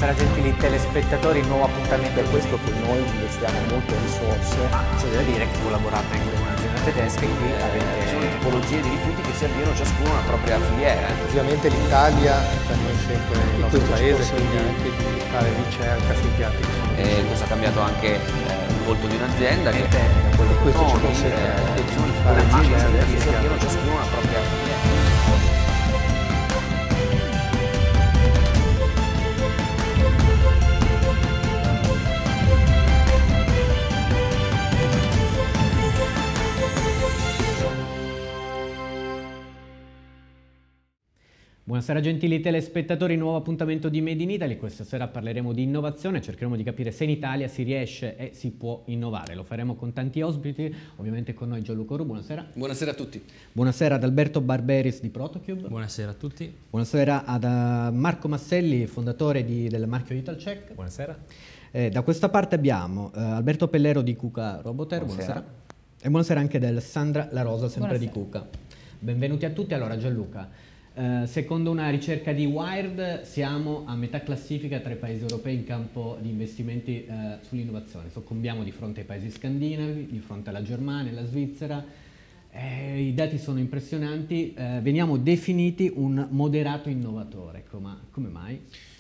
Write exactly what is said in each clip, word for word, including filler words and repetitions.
Buonasera gentili telespettatori, nuovo appuntamento. Per questo che noi investiamo molte risorse. Ma c'è da dire che collaborate anche con un'azienda tedesca e qui avete... Ci sono tipologie di rifiuti che si avviano ciascuno una propria filiera. Ovviamente l'Italia per noi sempre il nostro paese, quindi anche di fare ricerca sui piatti che sono E questo ha cambiato anche eh, il volto di un'azienda che da quello che questo ci sono, consente eh, anche di sono fare tipologie ricerca che sui si avviano piatti. ciascuno una propria filiera. Buonasera gentili telespettatori, nuovo appuntamento di Made in Italy. Questa sera parleremo di innovazione, cercheremo di capire se in Italia si riesce e si può innovare. Lo faremo con tanti ospiti, ovviamente con noi Gianluca Ru, buonasera. Buonasera a tutti. Buonasera ad Alberto Barberis di Protocube. Buonasera a tutti. Buonasera ad uh, Marco Masselli, fondatore di, del marchio Italcheck. Buonasera. Eh, da questa parte abbiamo uh, Alberto Pellero di Cuca Roboter, buonasera. buonasera. E buonasera anche del Sandra La Rosa, sempre buonasera. Di Cuca. Benvenuti a tutti. Allora Gianluca, Uh, secondo una ricerca di Wired siamo a metà classifica tra i paesi europei in campo di investimenti uh, sull'innovazione. Soccombiamo di fronte ai paesi scandinavi, di fronte alla Germania, alla Svizzera. Eh, I dati sono impressionanti. Uh, veniamo definiti un moderato innovatore. Ecco, ma come mai?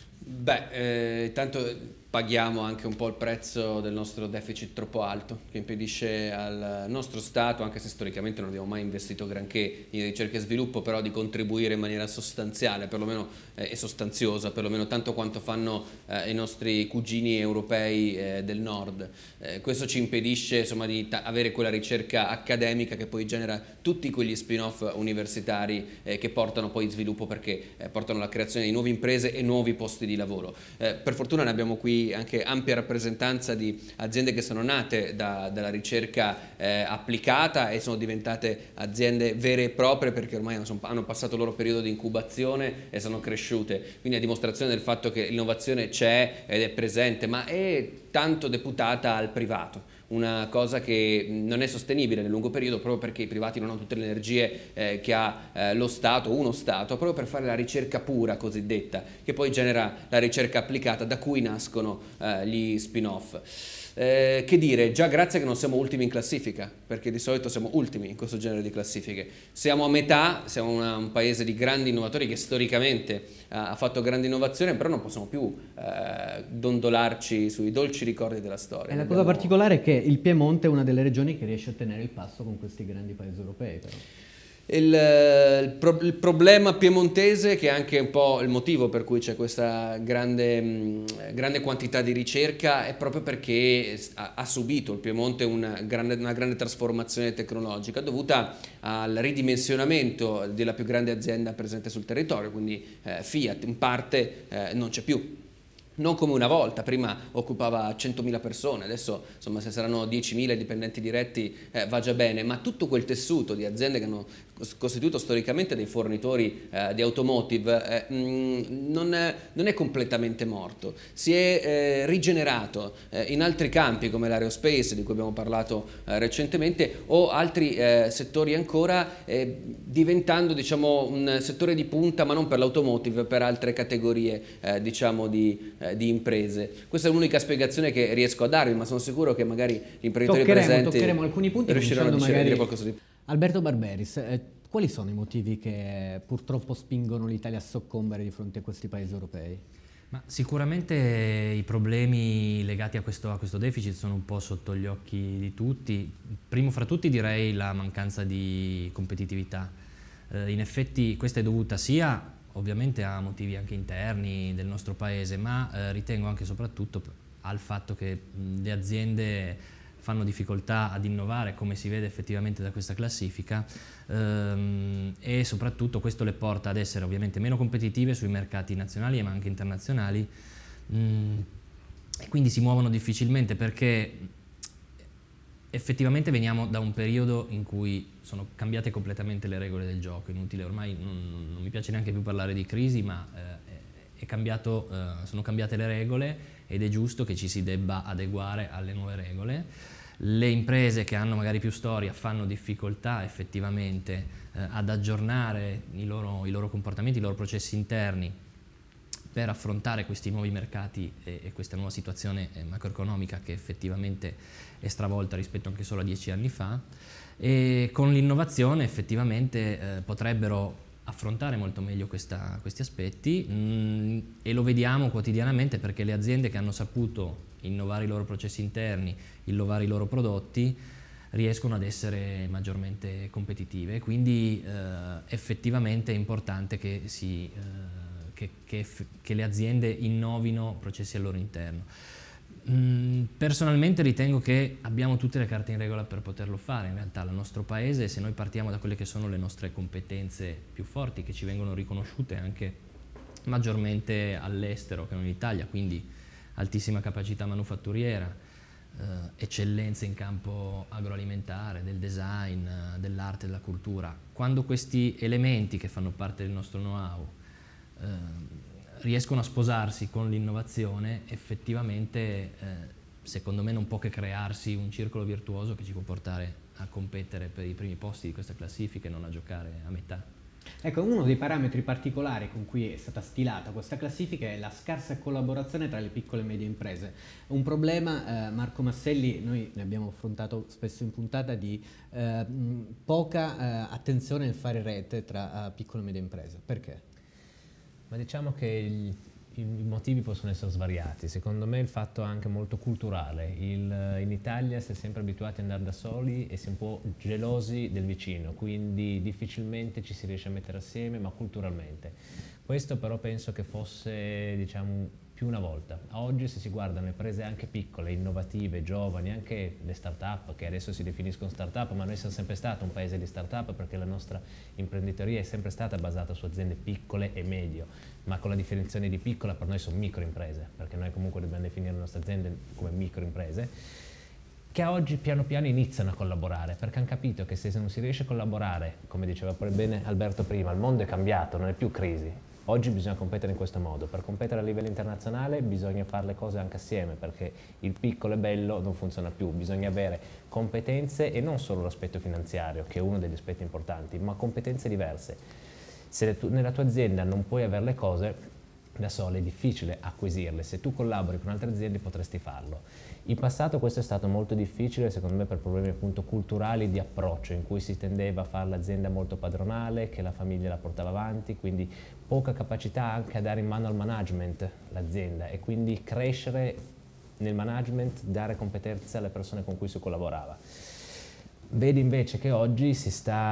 Beh, eh, tanto paghiamo anche un po' il prezzo del nostro deficit troppo alto, che impedisce al nostro Stato, anche se storicamente non abbiamo mai investito granché in ricerca e sviluppo, però di contribuire in maniera sostanziale, perlomeno eh, e sostanziosa, perlomeno tanto quanto fanno eh, i nostri cugini europei eh, del nord. Eh, questo ci impedisce insomma di avere quella ricerca accademica che poi genera tutti quegli spin-off universitari eh, che portano poi sviluppo, perché eh, portano alla creazione di nuove imprese e nuovi posti di lavoro. Eh, per fortuna ne abbiamo qui anche ampia rappresentanza di aziende che sono nate da, dalla ricerca eh, applicata e sono diventate aziende vere e proprie, perché ormai hanno, hanno passato il loro periodo di incubazione e sono cresciute, quindi a dimostrazione del fatto che l'innovazione c'è ed è presente, ma è tanto deputata al privato. Una cosa che non è sostenibile nel lungo periodo, proprio perché i privati non hanno tutte le energie eh, che ha eh, lo Stato, uno Stato, proprio per fare la ricerca pura cosiddetta, che poi genera la ricerca applicata, da cui nascono eh, gli spin-off. Eh, che dire, già grazie che non siamo ultimi in classifica, perché di solito siamo ultimi in questo genere di classifiche. Siamo a metà, siamo una, un paese di grandi innovatori che storicamente eh, ha fatto grande innovazione, però non possiamo più eh, dondolarci sui dolci ricordi della storia. E la Dobbiamo... cosa particolare è che il Piemonte è una delle regioni che riesce a tenere il passo con questi grandi paesi europei, però. Il, il, pro, il problema piemontese, che è anche un po' il motivo per cui c'è questa grande, mh, grande quantità di ricerca, è proprio perché ha, ha subito il Piemonte una grande, una grande trasformazione tecnologica dovuta al ridimensionamento della più grande azienda presente sul territorio, quindi eh, Fiat in parte eh, non c'è più. Non come una volta, prima occupava centomila persone, adesso insomma se saranno diecimila dipendenti diretti eh, va già bene, ma tutto quel tessuto di aziende che hanno costituito storicamente dei fornitori eh, di automotive eh, mh, non, è, non è completamente morto, si è eh, rigenerato eh, in altri campi come l'aerospace, di cui abbiamo parlato eh, recentemente, o altri eh, settori ancora, eh, diventando diciamo un settore di punta, ma non per l'automotive, per altre categorie eh, diciamo di eh, di imprese. Questa è l'unica spiegazione che riesco a darvi, ma sono sicuro che magari gli imprenditori toccheremo, presenti toccheremo alcuni punti, riusciranno a dire, magari... dire qualcosa di più. Alberto Barberis, eh, quali sono i motivi che purtroppo spingono l'Italia a soccombere di fronte a questi paesi europei? Ma sicuramente i problemi legati a questo, a questo deficit sono un po' sotto gli occhi di tutti. Primo fra tutti direi la mancanza di competitività. Eh, in effetti questa è dovuta sia ovviamente ha motivi anche interni del nostro paese, ma eh, ritengo anche e soprattutto al fatto che mh, le aziende fanno difficoltà ad innovare, come si vede effettivamente da questa classifica, ehm, e soprattutto questo le porta ad essere ovviamente meno competitive sui mercati nazionali ma anche internazionali, mh, e quindi si muovono difficilmente perché effettivamente veniamo da un periodo in cui sono cambiate completamente le regole del gioco, inutile ormai, non, non mi piace neanche più parlare di crisi, ma eh, è cambiato, eh, sono cambiate le regole ed è giusto che ci si debba adeguare alle nuove regole. Le imprese che hanno magari più storia fanno difficoltà effettivamente eh, ad aggiornare i loro, i loro comportamenti, i loro processi interni per affrontare questi nuovi mercati e, e questa nuova situazione macroeconomica che effettivamente è stravolta rispetto anche solo a dieci anni fa, e con l'innovazione effettivamente eh, potrebbero affrontare molto meglio questa, questi aspetti mh, e lo vediamo quotidianamente, perché le aziende che hanno saputo innovare i loro processi interni, innovare i loro prodotti, riescono ad essere maggiormente competitive, quindi eh, effettivamente è importante che, si, eh, che, che, che le aziende innovino processi al loro interno. Mm, personalmente ritengo che abbiamo tutte le carte in regola per poterlo fare. In realtà il nostro paese, se noi partiamo da quelle che sono le nostre competenze più forti, che ci vengono riconosciute anche maggiormente all'estero che non in Italia, quindi altissima capacità manufatturiera, eh, eccellenze in campo agroalimentare, del design, eh, dell'arte, della cultura. Quando questi elementi che fanno parte del nostro know-how eh, riescono a sposarsi con l'innovazione, effettivamente eh, secondo me non può che crearsi un circolo virtuoso che ci può portare a competere per i primi posti di questa classifica e non a giocare a metà. Ecco, uno dei parametri particolari con cui è stata stilata questa classifica è la scarsa collaborazione tra le piccole e medie imprese. Un problema, eh, Marco Masselli, noi ne abbiamo affrontato spesso in puntata, di eh, poca eh, attenzione nel fare rete tra uh, piccole e medie imprese. Perché? Ma diciamo che il, i motivi possono essere svariati. Secondo me il fatto è anche molto culturale. Il, in Italia si è sempre abituati ad andare da soli e si è un po' gelosi del vicino, quindi difficilmente ci si riesce a mettere assieme, ma culturalmente. Questo però penso che fosse, diciamo, più una volta. Oggi, se si guardano le imprese anche piccole, innovative, giovani, anche le start-up, che adesso si definiscono start-up, ma noi siamo sempre stato un paese di start-up perché la nostra imprenditoria è sempre stata basata su aziende piccole e medio, ma con la definizione di piccola per noi sono microimprese, perché noi comunque dobbiamo definire le nostre aziende come microimprese, che oggi piano piano iniziano a collaborare, perché hanno capito che se non si riesce a collaborare, come diceva poi bene Alberto prima, il mondo è cambiato, non è più crisi. Oggi bisogna competere in questo modo. Per competere a livello internazionale bisogna fare le cose anche assieme, perché il piccolo e bello non funziona più. Bisogna avere competenze e non solo l'aspetto finanziario, che è uno degli aspetti importanti, ma competenze diverse. Se tu, nella tua azienda non puoi avere le cose da sole, è difficile acquisirle. Se tu collabori con altre aziende potresti farlo. In passato questo è stato molto difficile, secondo me, per problemi appunto culturali di approccio, in cui si tendeva a fare l'azienda molto padronale, che la famiglia la portava avanti, quindi poca capacità anche a dare in mano al management l'azienda e quindi crescere nel management, dare competenze alle persone con cui si collaborava. Vedi invece che oggi si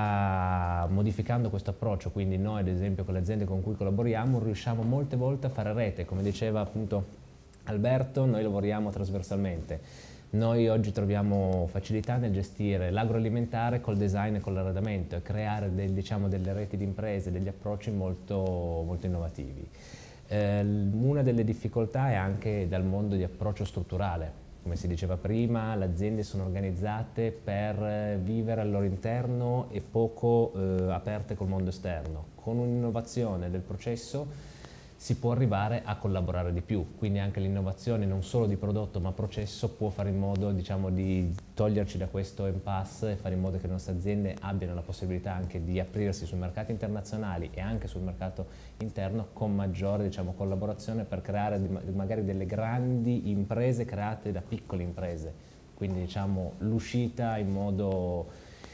sta modificando questo approccio, quindi noi ad esempio con le aziende con cui collaboriamo riusciamo molte volte a fare rete, come diceva appunto Alberto, noi lavoriamo trasversalmente. Noi oggi troviamo facilità nel gestire l'agroalimentare col design e con l'arredamento e creare del, diciamo, delle reti di imprese, degli approcci molto, molto innovativi. Eh, una delle difficoltà è anche dal mondo di approccio strutturale. Come si diceva prima, le aziende sono organizzate per vivere al loro interno e poco eh, aperte col mondo esterno. Con un'innovazione del processo si può arrivare a collaborare di più, quindi anche l'innovazione non solo di prodotto ma processo può fare in modo, diciamo, di toglierci da questo impasse e fare in modo che le nostre aziende abbiano la possibilità anche di aprirsi sui mercati internazionali e anche sul mercato interno con maggiore, diciamo, collaborazione per creare magari delle grandi imprese create da piccole imprese, quindi diciamo l'uscita in modo,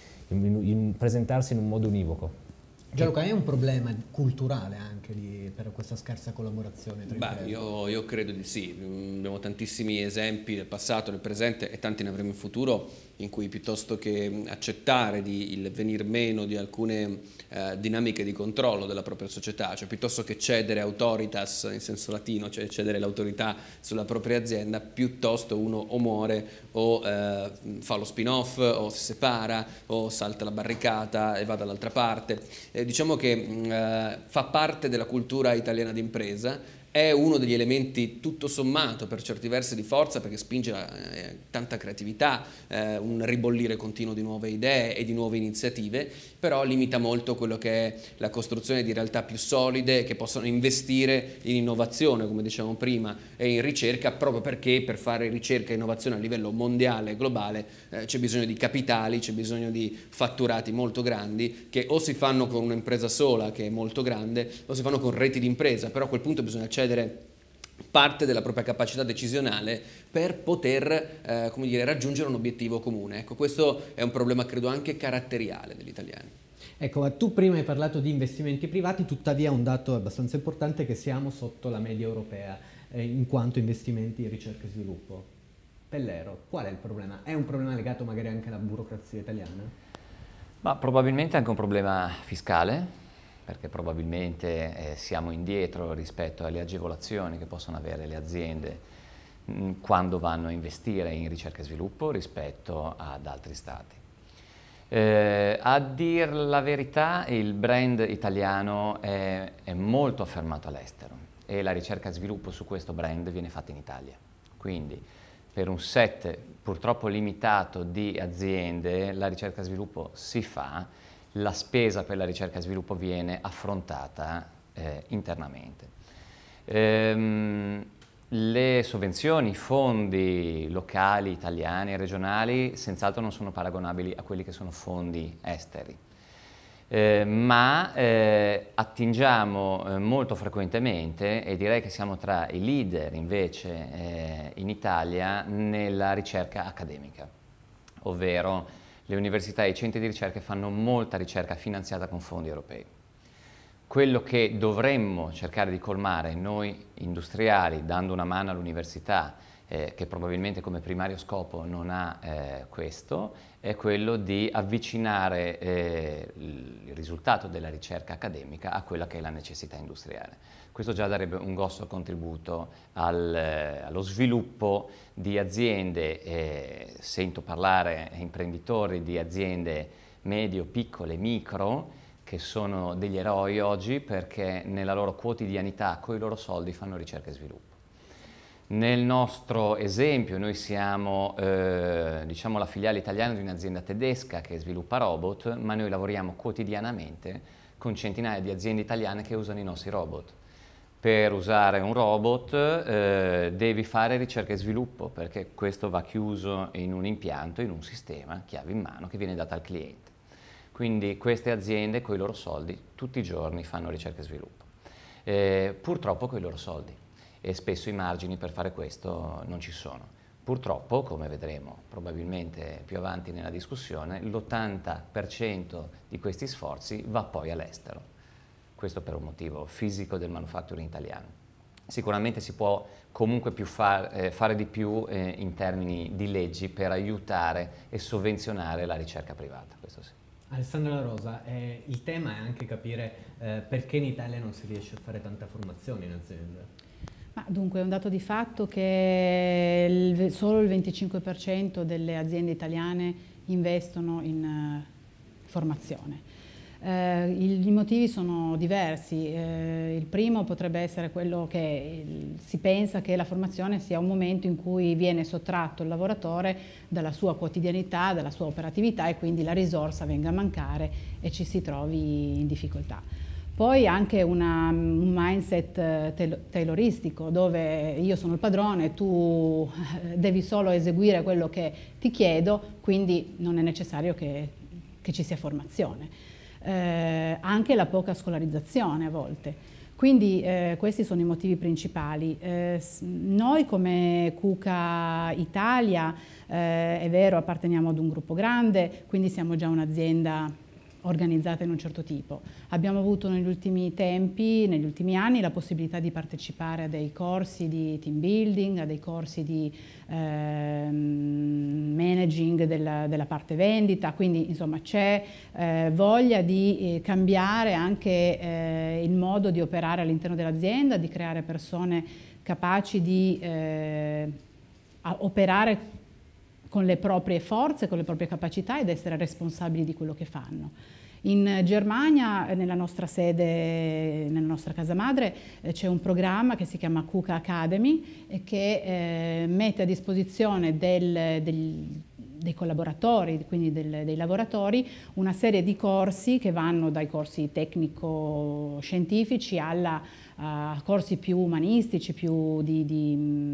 in, in, presentarsi in un modo univoco. Gianluca, è un problema culturale anche di, per questa scarsa collaborazione tra Beh, io, io credo di sì. Abbiamo tantissimi esempi del passato, del presente e tanti ne avremo in futuro, in cui piuttosto che accettare di, il venir meno di alcune eh, dinamiche di controllo della propria società, cioè piuttosto che cedere autoritas in senso latino, cioè cedere l'autorità sulla propria azienda, piuttosto uno o muore o eh, fa lo spin-off o si separa o salta la barricata e va dall'altra parte. Eh, diciamo che eh, fa parte della cultura italiana d'impresa. È uno degli elementi tutto sommato per certi versi di forza, perché spinge eh, tanta creatività, eh, un ribollire continuo di nuove idee e di nuove iniziative, però limita molto quello che è la costruzione di realtà più solide che possono investire in innovazione, come dicevamo prima, e in ricerca, proprio perché per fare ricerca e innovazione a livello mondiale e globale eh, c'è bisogno di capitali, c'è bisogno di fatturati molto grandi che o si fanno con un'impresa sola che è molto grande o si fanno con reti di impresa, però a quel punto bisogna cedere parte della propria capacità decisionale per poter eh, come dire, raggiungere un obiettivo comune. Ecco, questo è un problema credo anche caratteriale degli italiani. Ecco, tu prima hai parlato di investimenti privati, tuttavia un dato abbastanza importante è che siamo sotto la media europea eh, in quanto investimenti in ricerca e sviluppo. Pellero, qual è il problema? È un problema legato magari anche alla burocrazia italiana? Ma probabilmente anche un problema fiscale, perché probabilmente eh, siamo indietro rispetto alle agevolazioni che possono avere le aziende mh, quando vanno a investire in ricerca e sviluppo rispetto ad altri stati. Eh, a dir la verità, il brand italiano è, è molto affermato all'estero e la ricerca e sviluppo su questo brand viene fatta in Italia. Quindi per un set purtroppo limitato di aziende la ricerca e sviluppo si fa, la spesa per la ricerca e sviluppo viene affrontata eh, internamente. Ehm, le sovvenzioni, i fondi locali, italiani e regionali senz'altro non sono paragonabili a quelli che sono fondi esteri, eh, ma eh, attingiamo eh, molto frequentemente, e direi che siamo tra i leader invece eh, in Italia nella ricerca accademica, ovvero le università e i centri di ricerca fanno molta ricerca finanziata con fondi europei. Quello che dovremmo cercare di colmare noi industriali, dando una mano all'università, eh, che probabilmente come primario scopo non ha eh, questo, è quello di avvicinare eh, il risultato della ricerca accademica a quella che è la necessità industriale. Questo già darebbe un grosso contributo al, eh, allo sviluppo di aziende, eh, sento parlare imprenditori di aziende medio, piccole, micro, che sono degli eroi oggi perché nella loro quotidianità, con i loro soldi, fanno ricerca e sviluppo. Nel nostro esempio noi siamo eh, diciamo la filiale italiana di un'azienda tedesca che sviluppa robot, ma noi lavoriamo quotidianamente con centinaia di aziende italiane che usano i nostri robot. Per usare un robot eh, devi fare ricerca e sviluppo perché questo va chiuso in un impianto, in un sistema, chiave in mano, che viene data al cliente. Quindi queste aziende con i loro soldi tutti i giorni fanno ricerca e sviluppo, eh, purtroppo con i loro soldi, e spesso i margini per fare questo non ci sono. Purtroppo, come vedremo probabilmente più avanti nella discussione, l'ottanta per cento di questi sforzi va poi all'estero, questo per un motivo fisico del manufacturing italiano. Sicuramente si può comunque più far, eh, fare di più eh, in termini di leggi per aiutare e sovvenzionare la ricerca privata, questo sì. Alessandra La Rosa, eh, il tema è anche capire eh, perché in Italia non si riesce a fare tanta formazione in azienda. Ma dunque è un dato di fatto che il, solo il venticinque per cento delle aziende italiane investono in uh, formazione. Eh, il, I motivi sono diversi. Eh, il primo potrebbe essere quello che il, si pensa che la formazione sia un momento in cui viene sottratto il lavoratore dalla sua quotidianità, dalla sua operatività e quindi la risorsa venga a mancare e ci si trovi in difficoltà. Poi anche una, un mindset tayloristico dove io sono il padrone, tu devi solo eseguire quello che ti chiedo, quindi non è necessario che, che ci sia formazione. Eh, anche la poca scolarizzazione a volte. Quindi eh, questi sono i motivi principali. Eh, noi come Kuka Italia, eh, è vero, apparteniamo ad un gruppo grande, quindi siamo già un'azienda organizzata in un certo tipo. Abbiamo avuto negli ultimi tempi, negli ultimi anni, la possibilità di partecipare a dei corsi di team building, a dei corsi di eh, managing della, della parte vendita, quindi insomma c'è eh, voglia di eh, cambiare anche eh, il modo di operare all'interno dell'azienda, di creare persone capaci di eh, operare con le proprie forze, con le proprie capacità ed essere responsabili di quello che fanno. In Germania, nella nostra sede, nella nostra casa madre, eh, c'è un programma che si chiama Kuka Academy e che eh, mette a disposizione del, del, dei collaboratori, quindi del, dei lavoratori, una serie di corsi che vanno dai corsi tecnico-scientifici alla a corsi più umanistici, più di, di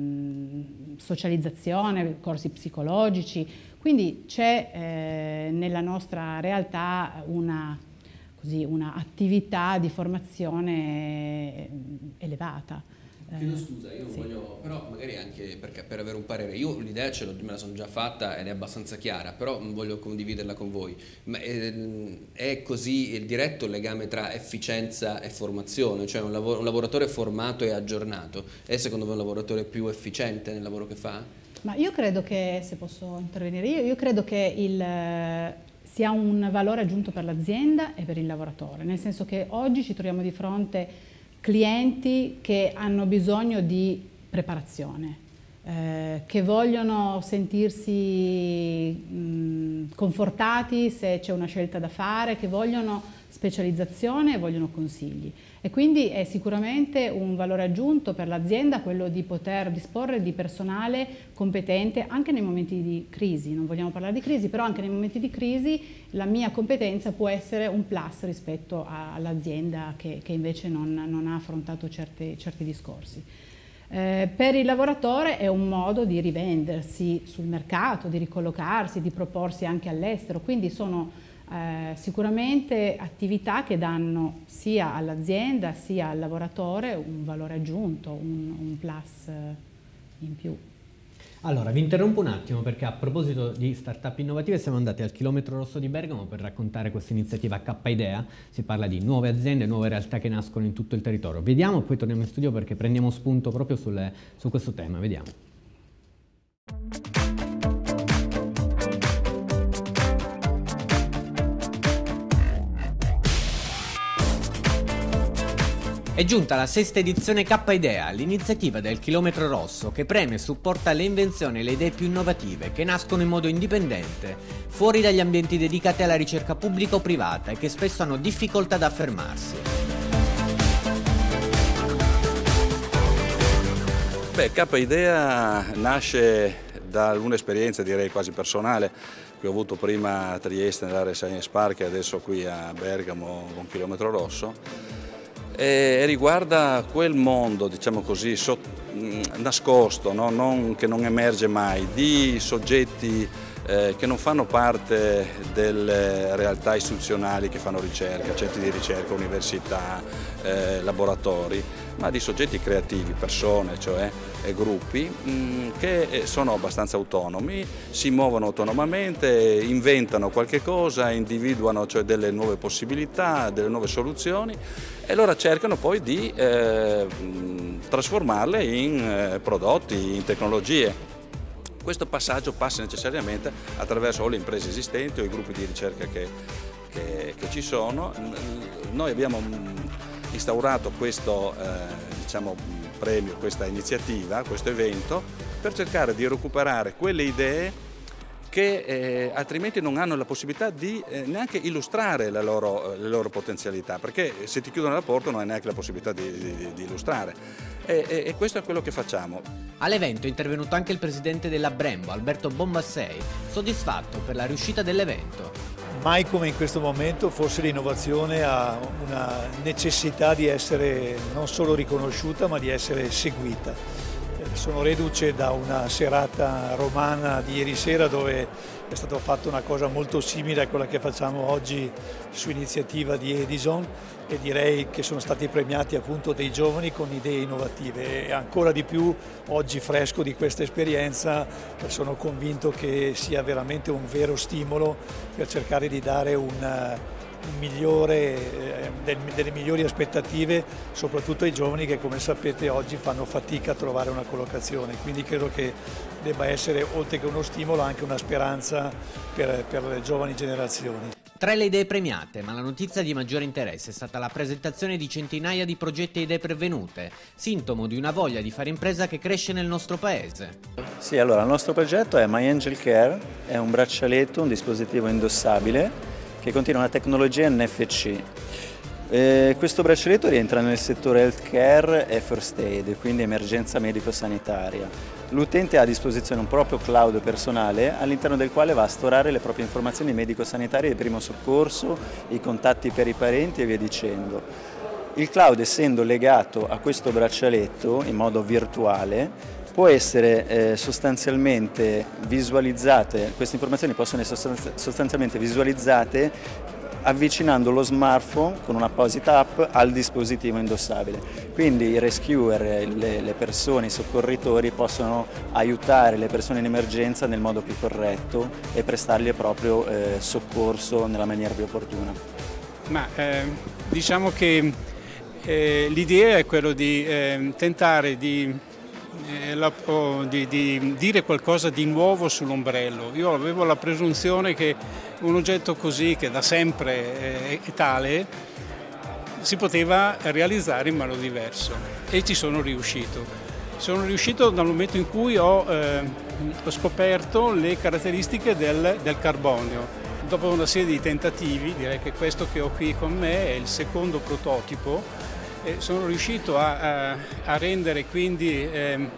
mh, socializzazione, corsi psicologici. Quindi c'è eh, nella nostra realtà una, così, una attività di formazione elevata. Chiedo scusa, io non sì. voglio, però magari anche perché per avere un parere, io l'idea ce l'ho, me la sono già fatta ed è abbastanza chiara, però voglio condividerla con voi. Ma è, è così il diretto legame tra efficienza e formazione, cioè un, lavoro, un lavoratore formato e aggiornato è secondo voi un lavoratore più efficiente nel lavoro che fa? Ma io credo che, se posso intervenire io, io credo che il, sia un valore aggiunto per l'azienda e per il lavoratore, nel senso che oggi ci troviamo di fronte clienti che hanno bisogno di preparazione, eh, che vogliono sentirsi mh, confortati se c'è una scelta da fare, che vogliono specializzazione e vogliono consigli. E quindi è sicuramente un valore aggiunto per l'azienda quello di poter disporre di personale competente anche nei momenti di crisi. Non vogliamo parlare di crisi, però anche nei momenti di crisi la mia competenza può essere un plus rispetto all'azienda che, che invece non, non ha affrontato certi, certi discorsi. Eh, per il lavoratore è un modo di rivendersi sul mercato, di ricollocarsi, di proporsi anche all'estero, quindi sono Eh, sicuramente attività che danno sia all'azienda sia al lavoratore un valore aggiunto, un, un plus in più. Allora, vi interrompo un attimo perché a proposito di startup innovative siamo andati al chilometro rosso di Bergamo per raccontare questa iniziativa K-Idea. Si parla di nuove aziende, nuove realtà che nascono in tutto il territorio. Vediamo, poi torniamo in studio perché prendiamo spunto proprio sulle, su questo tema. Vediamo. È giunta la sesta edizione K-Idea, l'iniziativa del Chilometro Rosso che premia e supporta le invenzioni e le idee più innovative che nascono in modo indipendente, fuori dagli ambienti dedicati alla ricerca pubblica o privata e che spesso hanno difficoltà ad affermarsi. Beh, K-Idea nasce da un'esperienza direi quasi personale che ho avuto prima a Trieste nell'area Science Park e adesso qui a Bergamo con Chilometro Rosso. E riguarda quel mondo, diciamo così, so, nascosto, no? non, che non emerge mai, di soggetti eh, che non fanno parte delle realtà istituzionali che fanno ricerca, centri di ricerca, università, eh, laboratori, ma di soggetti creativi, persone, cioè eh, gruppi mh, che sono abbastanza autonomi, si muovono autonomamente, inventano qualche cosa, individuano cioè, delle nuove possibilità, delle nuove soluzioni e allora cercano poi di eh, trasformarle in eh, prodotti, in tecnologie. Questo passaggio passa necessariamente attraverso o le imprese esistenti o i gruppi di ricerca che, che, che ci sono. Noi abbiamo instaurato questo eh, diciamo, premio, questa iniziativa, questo evento, per cercare di recuperare quelle idee che eh, altrimenti non hanno la possibilità di eh, neanche illustrare la loro, le loro potenzialità, perché se ti chiudono la porta non hai neanche la possibilità di, di, di illustrare e, e, e questo è quello che facciamo. All'evento è intervenuto anche il presidente della Brembo, Alberto Bombassei, soddisfatto per la riuscita dell'evento. Mai come in questo momento forse l'innovazione ha una necessità di essere non solo riconosciuta ma di essere seguita. Sono reduce da una serata romana di ieri sera dove è stata fatta una cosa molto simile a quella che facciamo oggi su iniziativa di Edison e direi che sono stati premiati appunto dei giovani con idee innovative e ancora di più oggi fresco di questa esperienza sono convinto che sia veramente un vero stimolo per cercare di dare un migliore, delle migliori aspettative soprattutto ai giovani che come sapete oggi fanno fatica a trovare una collocazione, quindi credo che debba essere oltre che uno stimolo anche una speranza per, per le giovani generazioni. Tra le idee premiate, ma la notizia di maggiore interesse è stata la presentazione di centinaia di progetti e idee pervenute, sintomo di una voglia di fare impresa che cresce nel nostro paese. Sì, allora il nostro progetto è My Angel Care, è un braccialetto, un dispositivo indossabile che contiene una tecnologia N F C. Eh, questo braccialetto rientra nel settore healthcare e first aid, quindi emergenza medico-sanitaria. L'utente ha a disposizione un proprio cloud personale all'interno del quale va a storare le proprie informazioni medico-sanitarie di primo soccorso, i contatti per i parenti e via dicendo. Il cloud, essendo legato a questo braccialetto in modo virtuale, può essere eh, sostanzialmente visualizzate, queste informazioni possono essere sostanzialmente visualizzate avvicinando lo smartphone con un'apposita app al dispositivo indossabile. Quindi i rescuer, le, le persone, i soccorritori possono aiutare le persone in emergenza nel modo più corretto e prestargli proprio eh, soccorso nella maniera più opportuna. Ma eh, diciamo che eh, l'idea è quello di eh, tentare di Eh, la, oh, di, di dire qualcosa di nuovo sull'ombrello. Io avevo la presunzione che un oggetto così, che da sempre è, è tale, si poteva realizzare in modo diverso e ci sono riuscito. Sono riuscito dal momento in cui ho, eh, ho scoperto le caratteristiche del, del carbonio. Dopo una serie di tentativi, direi che questo che ho qui con me è il secondo prototipo. Eh, sono riuscito a, a, a rendere quindi eh,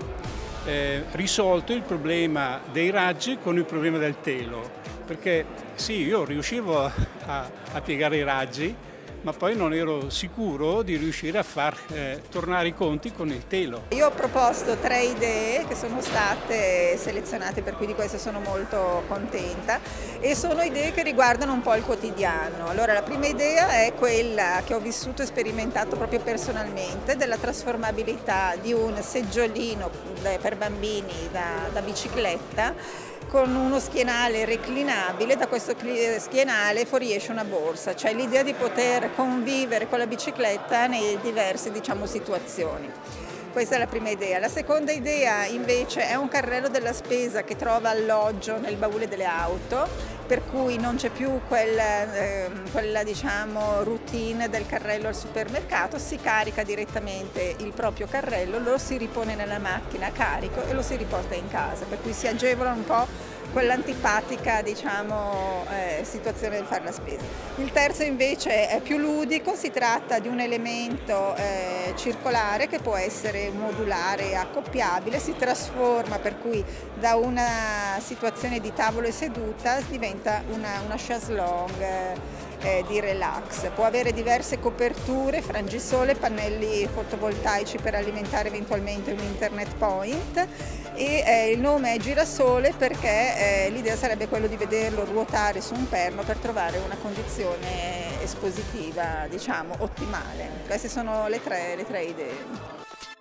eh, risolto il problema dei raggi con il problema del telo, perché sì, io riuscivo a, a piegare i raggi, ma poi non ero sicuro di riuscire a far eh, tornare i conti con il telo. Io ho proposto tre idee che sono state selezionate, per cui di questo sono molto contenta, e sono idee che riguardano un po' il quotidiano. Allora, la prima idea è quella che ho vissuto e sperimentato proprio personalmente, della trasformabilità di un seggiolino per bambini da, da bicicletta con uno schienale reclinabile. Da questo schienale fuoriesce una borsa, cioè l'idea di poter convivere con la bicicletta nelle diverse, diciamo, situazioni. Questa è la prima idea. La seconda idea invece è un carrello della spesa che trova alloggio nel baule delle auto, per cui non c'è più quella, eh, quella diciamo, routine del carrello al supermercato, si carica direttamente il proprio carrello, lo si ripone nella macchina a carico e lo si riporta in casa, per cui si agevola un po' quell'antipatica, diciamo, eh, situazione del fare la spesa. Il terzo invece è più ludico, si tratta di un elemento eh, circolare che può essere modulare e accoppiabile, si trasforma per cui da una situazione di tavolo e seduta diventa una, una chaise longue eh, di relax. Può avere diverse coperture, frangisole, pannelli fotovoltaici per alimentare eventualmente un internet point, e eh, il nome è girasole perché eh, l'idea sarebbe quello di vederlo ruotare su un perno per trovare una condizione espositiva, diciamo, ottimale. Queste sono le tre, le tre idee.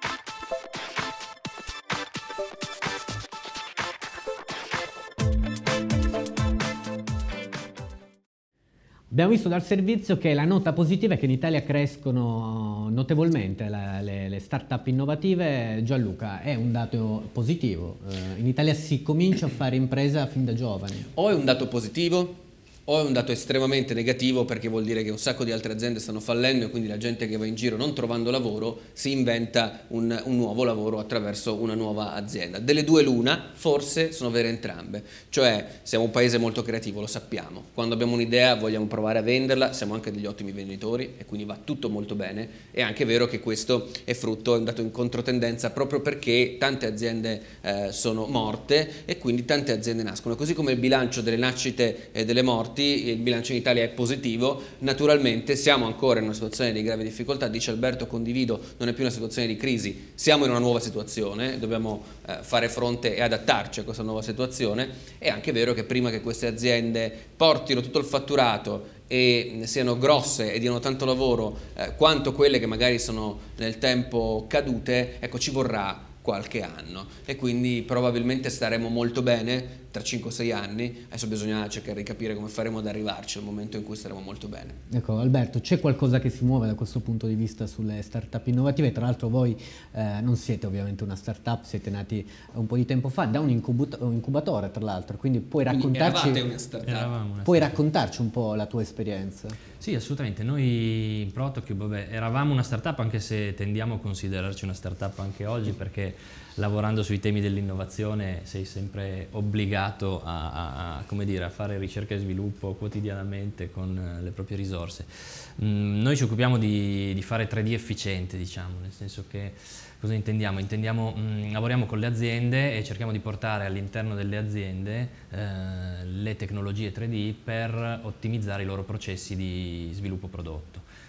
Abbiamo visto dal servizio che la nota positiva è che in Italia crescono notevolmente la, le, le start-up innovative. Gianluca, è un dato positivo? Eh, in Italia si comincia a fare impresa fin da giovani. O è un dato positivo o è un dato estremamente negativo, perché vuol dire che un sacco di altre aziende stanno fallendo e quindi la gente che va in giro non trovando lavoro si inventa un, un nuovo lavoro attraverso una nuova azienda. Delle due l'una, forse sono vere entrambe, cioè siamo un paese molto creativo, lo sappiamo, quando abbiamo un'idea vogliamo provare a venderla, siamo anche degli ottimi venditori e quindi va tutto molto bene. È anche vero che questo è frutto, è un dato in controtendenza proprio perché tante aziende eh, sono morte e quindi tante aziende nascono, così come il bilancio delle nascite e delle morti. Il bilancio in Italia è positivo, naturalmente siamo ancora in una situazione di grave difficoltà, dice Alberto, condivido, non è più una situazione di crisi, siamo in una nuova situazione, dobbiamo eh, fare fronte e adattarci a questa nuova situazione. È anche vero che prima che queste aziende portino tutto il fatturato e siano grosse e diano tanto lavoro eh, quanto quelle che magari sono nel tempo cadute, ecco, ci vorrà qualche anno e quindi probabilmente staremo molto bene tra cinque sei anni. Adesso bisogna cercare di capire come faremo ad arrivarci al momento in cui staremo molto bene. Ecco, Alberto, c'è qualcosa che si muove da questo punto di vista sulle start-up innovative? Tra l'altro voi eh, non siete ovviamente una start-up, siete nati un po' di tempo fa da un, incubat un incubatore, tra l'altro, quindi puoi raccontarci, quindi una start-up. Una puoi raccontarci un po' la tua esperienza? Sì, assolutamente. Noi in Protocube, vabbè, eravamo una startup, anche se tendiamo a considerarci una startup anche oggi, perché lavorando sui temi dell'innovazione sei sempre obbligato a, a, a, come dire, a fare ricerca e sviluppo quotidianamente con le proprie risorse. Mm, noi ci occupiamo di, di fare tre D efficiente, diciamo, nel senso che cosa intendiamo? Intendiamo mh, lavoriamo con le aziende e cerchiamo di portare all'interno delle aziende eh, le tecnologie tre D per ottimizzare i loro processi di sviluppo prodotto.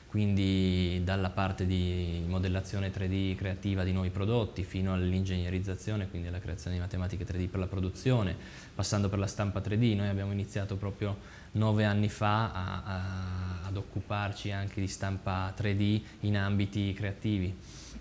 quindi dalla parte di modellazione tre D creativa di nuovi prodotti fino all'ingegnerizzazione, quindi alla creazione di matematiche tre D per la produzione, passando per la stampa tre D. Noi abbiamo iniziato proprio nove anni fa a, a, ad occuparci anche di stampa tre D in ambiti creativi,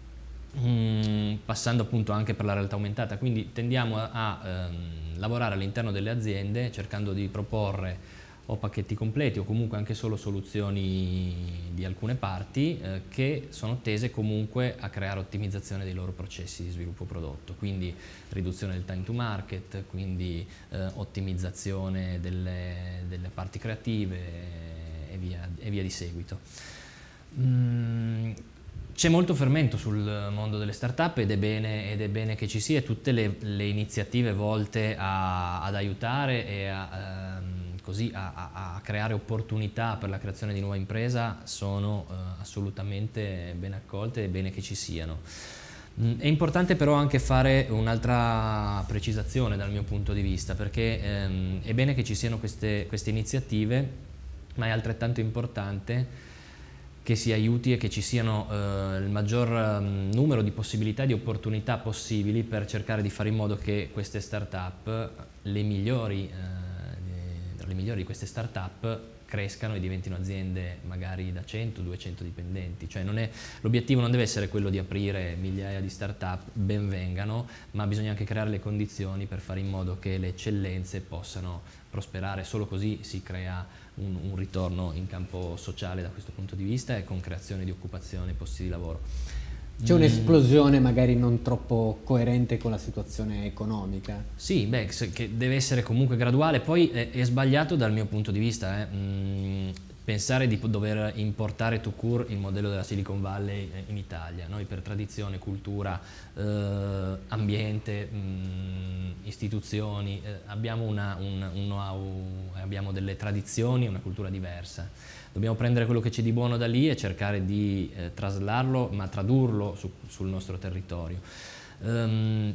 mm, passando appunto anche per la realtà aumentata. Quindi tendiamo a, a ehm, lavorare all'interno delle aziende cercando di proporre o pacchetti completi o comunque anche solo soluzioni di alcune parti eh, che sono tese comunque a creare ottimizzazione dei loro processi di sviluppo prodotto, quindi riduzione del time to market, quindi eh, ottimizzazione delle, delle parti creative e via, e via di seguito. Mm, C'è molto fermento sul mondo delle start-up ed è bene, ed è bene che ci sia. Tutte le, le iniziative volte a, ad aiutare e a, ehm, così a, a, a creare opportunità per la creazione di nuova impresa sono eh, assolutamente ben accolte, è bene che ci siano. Mm, è importante però anche fare un'altra precisazione dal mio punto di vista, perché ehm, è bene che ci siano queste, queste iniziative, ma è altrettanto importante che si aiuti e che ci siano eh, il maggior um, numero di possibilità e di opportunità possibili per cercare di fare in modo che queste start-up, le migliori, eh, tra le migliori di queste start-up, crescano e diventino aziende magari da cento duecento dipendenti. Cioè non è, l'obiettivo non deve essere quello di aprire migliaia di start-up, ben vengano, ma bisogna anche creare le condizioni per fare in modo che le eccellenze possano prosperare. Solo così si crea un, un ritorno in campo sociale da questo punto di vista e con creazione di occupazione e posti di lavoro. C'è un'esplosione magari non troppo coerente con la situazione economica? Sì, beh, che deve essere comunque graduale. Poi è, è sbagliato dal mio punto di vista eh. mm, pensare di dover importare tout court il modello della Silicon Valley in Italia. Noi per tradizione, cultura, eh, ambiente, mh, istituzioni, eh, abbiamo una, un, un know-how, abbiamo delle tradizioni, una cultura diversa. Dobbiamo prendere quello che c'è di buono da lì e cercare di eh, traslarlo, ma tradurlo su, sul nostro territorio. Um,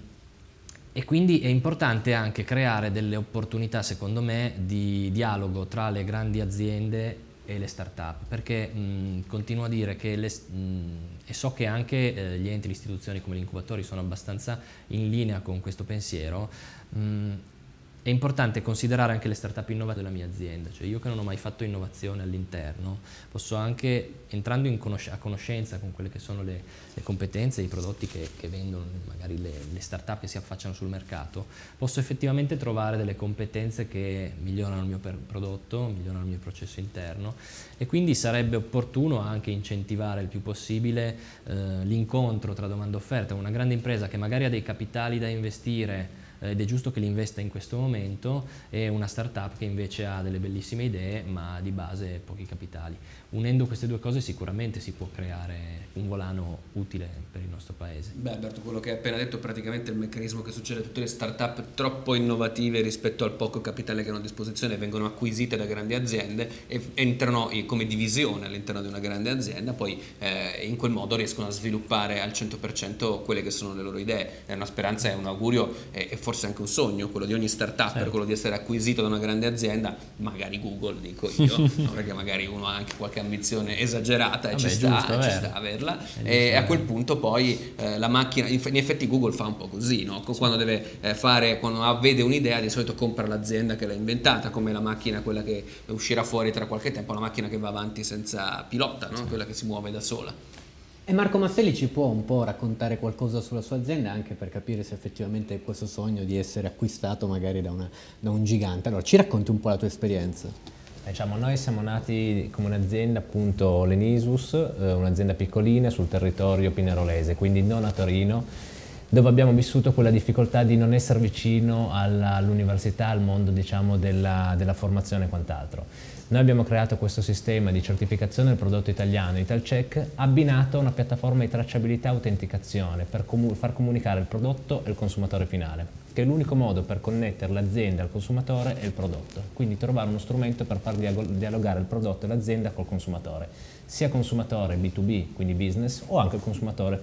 e quindi è importante anche creare delle opportunità, secondo me, di dialogo tra le grandi aziende e le start-up, perché mh, continuo a dire che, le, mh, e so che anche eh, gli enti, le istituzioni come gli incubatori sono abbastanza in linea con questo pensiero, mh, è importante considerare anche le start-up innovative della mia azienda. Cioè io che non ho mai fatto innovazione all'interno, posso anche, entrando in conosc- a conoscenza con quelle che sono le, le competenze, i prodotti che, che vendono magari le, le start-up che si affacciano sul mercato, posso effettivamente trovare delle competenze che migliorano il mio per- prodotto, migliorano il mio processo interno, e quindi sarebbe opportuno anche incentivare il più possibile eh, l'incontro tra domanda e offerta. Una grande impresa che magari ha dei capitali da investire ed è giusto che li investa in questo momento, e una startup che invece ha delle bellissime idee ma di base pochi capitali. Unendo queste due cose sicuramente si può creare un volano utile per il nostro paese. Beh Alberto, quello che hai appena detto è praticamente il meccanismo che succede a tutte le startup troppo innovative rispetto al poco capitale che hanno a disposizione, vengono acquisite da grandi aziende e entrano come divisione all'interno di una grande azienda, poi eh, in quel modo riescono a sviluppare al cento per cento quelle che sono le loro idee. È una speranza, è un augurio e forse forse anche un sogno, quello di ogni startup, certo, quello di essere acquisito da una grande azienda, magari Google, dico io, no, perché magari uno ha anche qualche ambizione esagerata e Vabbè, ci, sta, giusto, ci sta averla, e a quel punto poi eh, la macchina, in effetti Google fa un po' così, no? Quando deve eh, fare, quando vede un'idea di solito compra l'azienda che l'ha inventata, come la macchina, quella che uscirà fuori tra qualche tempo, la macchina che va avanti senza pilota, no? Quella che si muove da sola. E Marco Masselli ci può un po' raccontare qualcosa sulla sua azienda, anche per capire se effettivamente è questo sogno di essere acquistato magari da, una, da un gigante. Allora ci racconti un po' la tua esperienza. Diciamo, noi siamo nati come un'azienda, appunto l'Enisus, eh, un'azienda piccolina sul territorio pinerolese, quindi non a Torino, dove abbiamo vissuto quella difficoltà di non essere vicino all'università, al mondo, diciamo, della, della formazione e quant'altro. Noi abbiamo creato questo sistema di certificazione del prodotto italiano, Italcheck, abbinato a una piattaforma di tracciabilità e autenticazione per comu- far comunicare il prodotto e il consumatore finale, che è l'unico modo per connettere l'azienda al consumatore e il prodotto. Quindi trovare uno strumento per far dialogare il prodotto e l'azienda col consumatore, sia consumatore B due B, quindi business, o anche il consumatore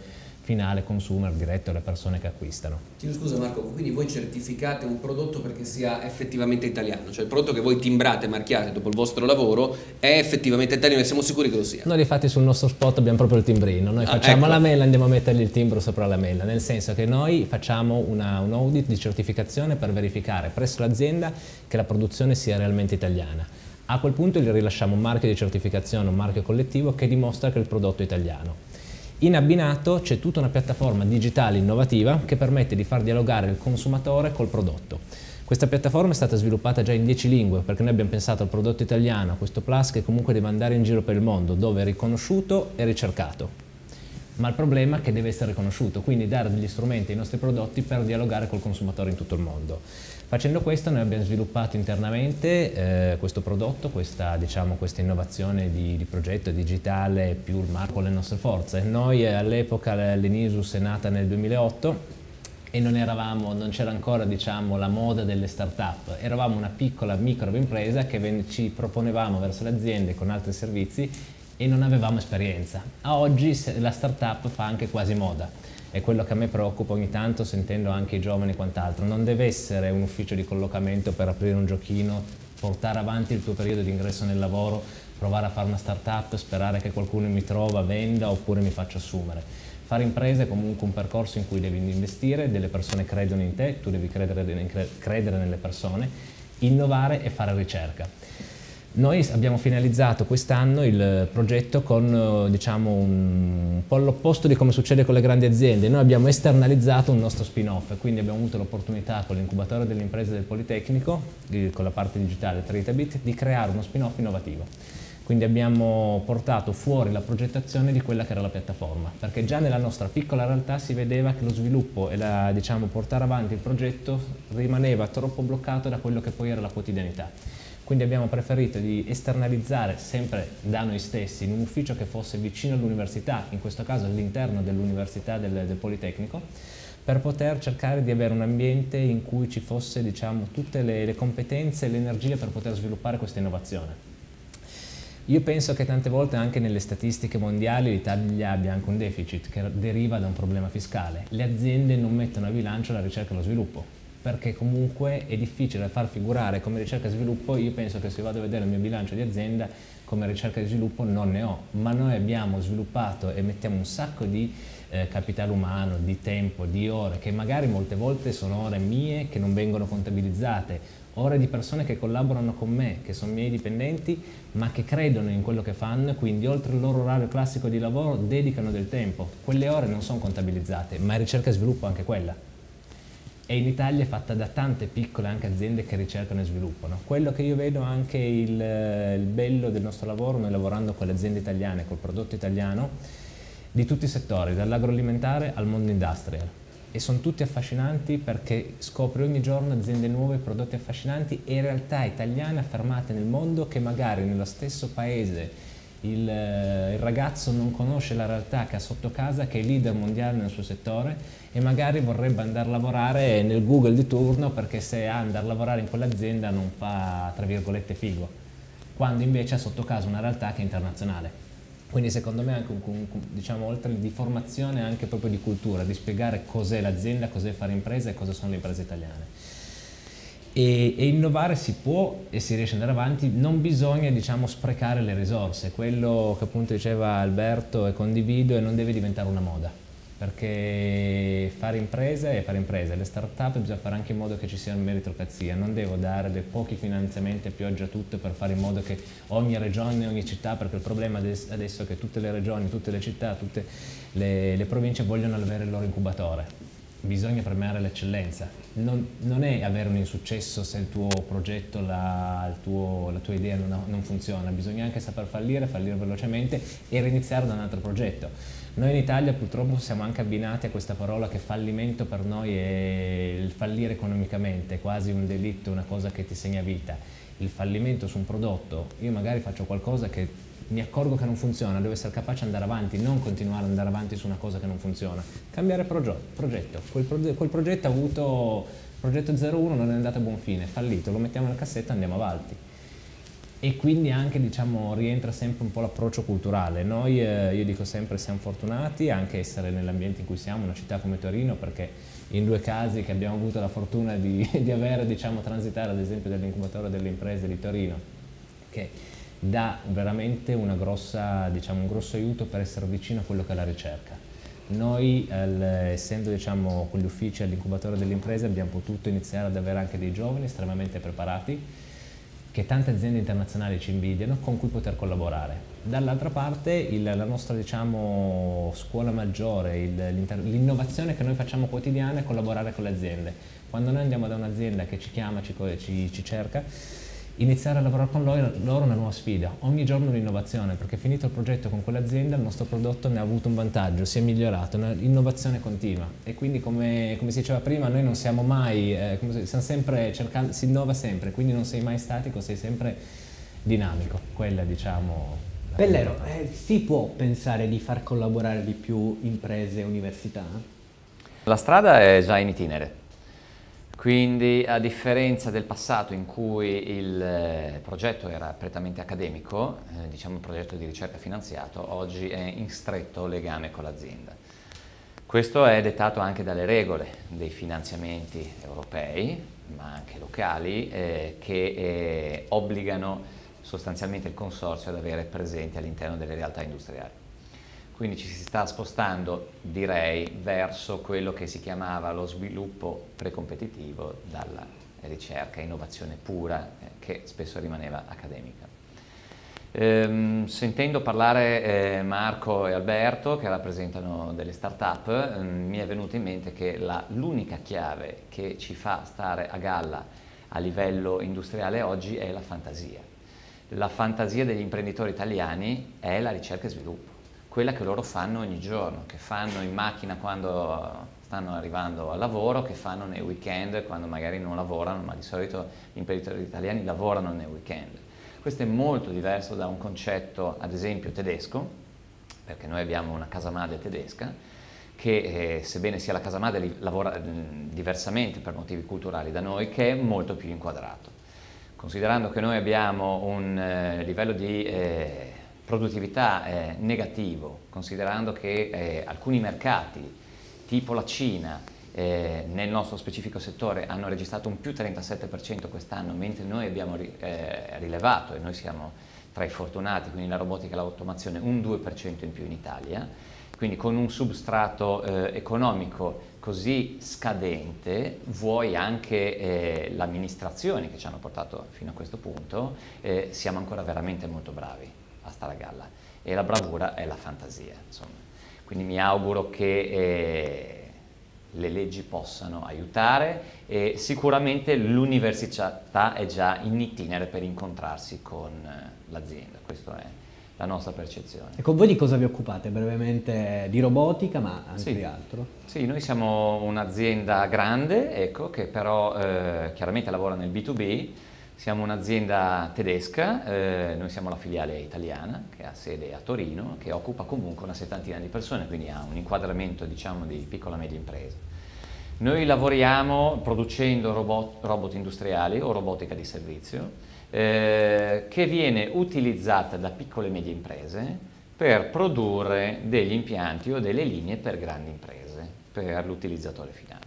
finale consumer diretto alle persone che acquistano. Chiedo scusa Marco, quindi voi certificate un prodotto perché sia effettivamente italiano, cioè il prodotto che voi timbrate, marchiate dopo il vostro lavoro è effettivamente italiano e siamo sicuri che lo sia? Noi infatti sul nostro spot abbiamo proprio il timbrino, noi Ah, facciamo ecco. la mela e andiamo a mettergli il timbro sopra la mela, nel senso che noi facciamo una, un audit di certificazione per verificare presso l'azienda che la produzione sia realmente italiana. A quel punto gli rilasciamo un marchio di certificazione, un marchio collettivo che dimostra che il prodotto è italiano. In abbinato c'è tutta una piattaforma digitale innovativa che permette di far dialogare il consumatore col prodotto. Questa piattaforma è stata sviluppata già in dieci lingue perché noi abbiamo pensato al prodotto italiano, a questo plus che comunque deve andare in giro per il mondo, dove è riconosciuto e ricercato. Ma il problema è che deve essere riconosciuto, quindi dare degli strumenti ai nostri prodotti per dialogare col consumatore in tutto il mondo. Facendo questo noi abbiamo sviluppato internamente eh, questo prodotto, questa, diciamo, questa innovazione di, di progetto digitale più il marco le nostre forze. Noi eh, all'epoca l'Enisus è nata nel duemilaotto e non eravamo, non c'era ancora diciamo, la moda delle start-up, eravamo una piccola micro impresa che ci proponevamo verso le aziende con altri servizi e non avevamo esperienza. A oggi la start-up fa anche quasi moda. È quello che a me preoccupa ogni tanto sentendo anche i giovani e quant'altro. Non deve essere un ufficio di collocamento per aprire un giochino, portare avanti il tuo periodo di ingresso nel lavoro, provare a fare una start-up, sperare che qualcuno mi trova, venda oppure mi faccia assumere. Fare impresa è comunque un percorso in cui devi investire, delle persone credono in te, tu devi credere, credere nelle persone, innovare e fare ricerca. Noi abbiamo finalizzato quest'anno il progetto con diciamo, un po' l'opposto di come succede con le grandi aziende. Noi abbiamo esternalizzato un nostro spin-off, quindi abbiamo avuto l'opportunità con l'incubatore delle imprese del Politecnico, con la parte digitale Tritabit, di creare uno spin-off innovativo. Quindi abbiamo portato fuori la progettazione di quella che era la piattaforma, perché già nella nostra piccola realtà si vedeva che lo sviluppo e la, diciamo, portare avanti il progetto rimaneva troppo bloccato da quello che poi era la quotidianità. Quindi abbiamo preferito di esternalizzare sempre da noi stessi in un ufficio che fosse vicino all'università, in questo caso all'interno dell'università del, del Politecnico, per poter cercare di avere un ambiente in cui ci fosse diciamo, tutte le, le competenze e le energie per poter sviluppare questa innovazione. Io penso che tante volte anche nelle statistiche mondiali l'Italia abbia anche un deficit che deriva da un problema fiscale. Le aziende non mettono a bilancio la ricerca e lo sviluppo, perché comunque è difficile far figurare come ricerca e sviluppo. Io penso che se vado a vedere il mio bilancio di azienda come ricerca e sviluppo non ne ho, ma noi abbiamo sviluppato e mettiamo un sacco di eh, capitale umano, di tempo, di ore, che magari molte volte sono ore mie che non vengono contabilizzate, ore di persone che collaborano con me, che sono miei dipendenti, ma che credono in quello che fanno e quindi oltre il loro orario classico di lavoro dedicano del tempo. Quelle ore non sono contabilizzate, ma è ricerca e sviluppo anche quella. E in Italia è fatta da tante piccole anche aziende che ricercano e sviluppano. Quello che io vedo anche il, il bello del nostro lavoro, noi lavorando con le aziende italiane, col prodotto italiano, di tutti i settori, dall'agroalimentare al mondo industrial. E sono tutti affascinanti perché scopri ogni giorno aziende nuove, prodotti affascinanti e realtà italiane affermate nel mondo che magari nello stesso paese il, il ragazzo non conosce la realtà che ha sotto casa, che è leader mondiale nel suo settore e magari vorrebbe andare a lavorare nel Google di turno perché se andare a lavorare in quell'azienda non fa, tra virgolette, figo, quando invece ha sotto casa una realtà che è internazionale. Quindi secondo me anche un, un, diciamo, oltre di formazione anche proprio di cultura, di spiegare cos'è l'azienda, cos'è fare impresa e cosa sono le imprese italiane. E, e innovare si può e si riesce ad andare avanti, non bisogna diciamo, sprecare le risorse, quello che appunto diceva Alberto e condivido, e non deve diventare una moda, perché fare imprese è fare imprese, le start-up bisogna fare anche in modo che ci sia meritocrazia, non devo dare dei pochi finanziamenti a pioggia tutto per fare in modo che ogni regione, ogni città, perché il problema adesso è che tutte le regioni, tutte le città, tutte le, le province vogliono avere il loro incubatore. Bisogna premiare l'eccellenza, non, non è avere un insuccesso se il tuo progetto, la, il tuo, la tua idea non, non funziona, bisogna anche saper fallire, fallire velocemente e riniziare da un altro progetto. Noi in Italia purtroppo siamo anche abbinati a questa parola che fallimento per noi è il fallire economicamente, è quasi un delitto, una cosa che ti segna vita. Il fallimento su un prodotto, io magari faccio qualcosa che mi accorgo che non funziona, devo essere capace di andare avanti, non continuare ad andare avanti su una cosa che non funziona. Cambiare progetto. Quel, proge quel progetto ha avuto, progetto zero uno non è andato a buon fine, è fallito, lo mettiamo nel cassetto e andiamo avanti. e quindi anche, diciamo, rientra sempre un po' l'approccio culturale. Noi, eh, io dico sempre, siamo fortunati anche a essere nell'ambiente in cui siamo, una città come Torino, perché in due casi che abbiamo avuto la fortuna di, di avere, diciamo, transitare ad esempio dell'incubatore delle imprese di Torino, che dà veramente una grossa, diciamo, un grosso aiuto per essere vicino a quello che è la ricerca. Noi, eh, essendo, diciamo, con gli uffici all'incubatore delle imprese, abbiamo potuto iniziare ad avere anche dei giovani estremamente preparati, che tante aziende internazionali ci invidiano, con cui poter collaborare. Dall'altra parte il, la nostra, diciamo, scuola maggiore, l'innovazione che noi facciamo quotidiana è collaborare con le aziende. Quando noi andiamo da un'azienda che ci chiama, ci, ci, ci cerca, iniziare a lavorare con loro, loro è una nuova sfida, ogni giorno un'innovazione, perché finito il progetto con quell'azienda il nostro prodotto ne ha avuto un vantaggio, si è migliorato, un'innovazione continua, e quindi come, come si diceva prima noi non siamo mai, eh, come siamo sempre cercando, si innova sempre, quindi non sei mai statico, sei sempre dinamico, quella, diciamo... Pellero, eh, si può pensare di far collaborare di più imprese e università? La strada è già in itinere. Quindi, a differenza del passato in cui il eh, progetto era prettamente accademico, eh, diciamo un progetto di ricerca finanziato, oggi è in stretto legame con l'azienda. Questo è dettato anche dalle regole dei finanziamenti europei, ma anche locali, eh, che eh, obbligano sostanzialmente il consorzio ad avere presente all'interno delle realtà industriali. Quindi ci si sta spostando, direi, verso quello che si chiamava lo sviluppo precompetitivo dalla ricerca e innovazione pura, eh, che spesso rimaneva accademica. Ehm, sentendo parlare eh, Marco e Alberto, che rappresentano delle start-up, eh, mi è venuto in mente che l'unica chiave che ci fa stare a galla a livello industriale oggi è la fantasia. La fantasia degli imprenditori italiani è la ricerca e sviluppo, quella che loro fanno ogni giorno, che fanno in macchina quando stanno arrivando al lavoro, che fanno nei weekend quando magari non lavorano, ma di solito gli imprenditori italiani lavorano nei weekend. Questo è molto diverso da un concetto, ad esempio, tedesco, perché noi abbiamo una casa madre tedesca, che eh, sebbene sia la casa madre lavora mh, diversamente per motivi culturali da noi, che è molto più inquadrato. Considerando che noi abbiamo un eh, livello di eh, produttività eh, negativo, considerando che eh, alcuni mercati, tipo la Cina, eh, nel nostro specifico settore hanno registrato un più trentasette per cento quest'anno, mentre noi abbiamo ri eh, rilevato, e noi siamo tra i fortunati, quindi la robotica e l'automazione, un due per cento in più in Italia, quindi con un substrato eh, economico così scadente, vuoi anche eh, l'amministrazione che ci hanno portato fino a questo punto, eh, siamo ancora veramente molto bravi a stare a galla, e la bravura è la fantasia, insomma. Quindi mi auguro che eh, le leggi possano aiutare, e sicuramente l'università è già in itinere per incontrarsi con eh, l'azienda, questa è la nostra percezione. E con voi di cosa vi occupate? Brevemente di robotica, ma anche sì. di altro? Sì, noi siamo un'azienda grande, ecco, che però eh, chiaramente lavora nel B due B. Siamo un'azienda tedesca, eh, noi siamo la filiale italiana che ha sede a Torino, che occupa comunque una settantina di persone, quindi ha un inquadramento, diciamo, di piccola e media impresa. Noi lavoriamo producendo robot, robot industriali o robotica di servizio, eh, che viene utilizzata da piccole e medie imprese per produrre degli impianti o delle linee per grandi imprese, per l'utilizzatore finale.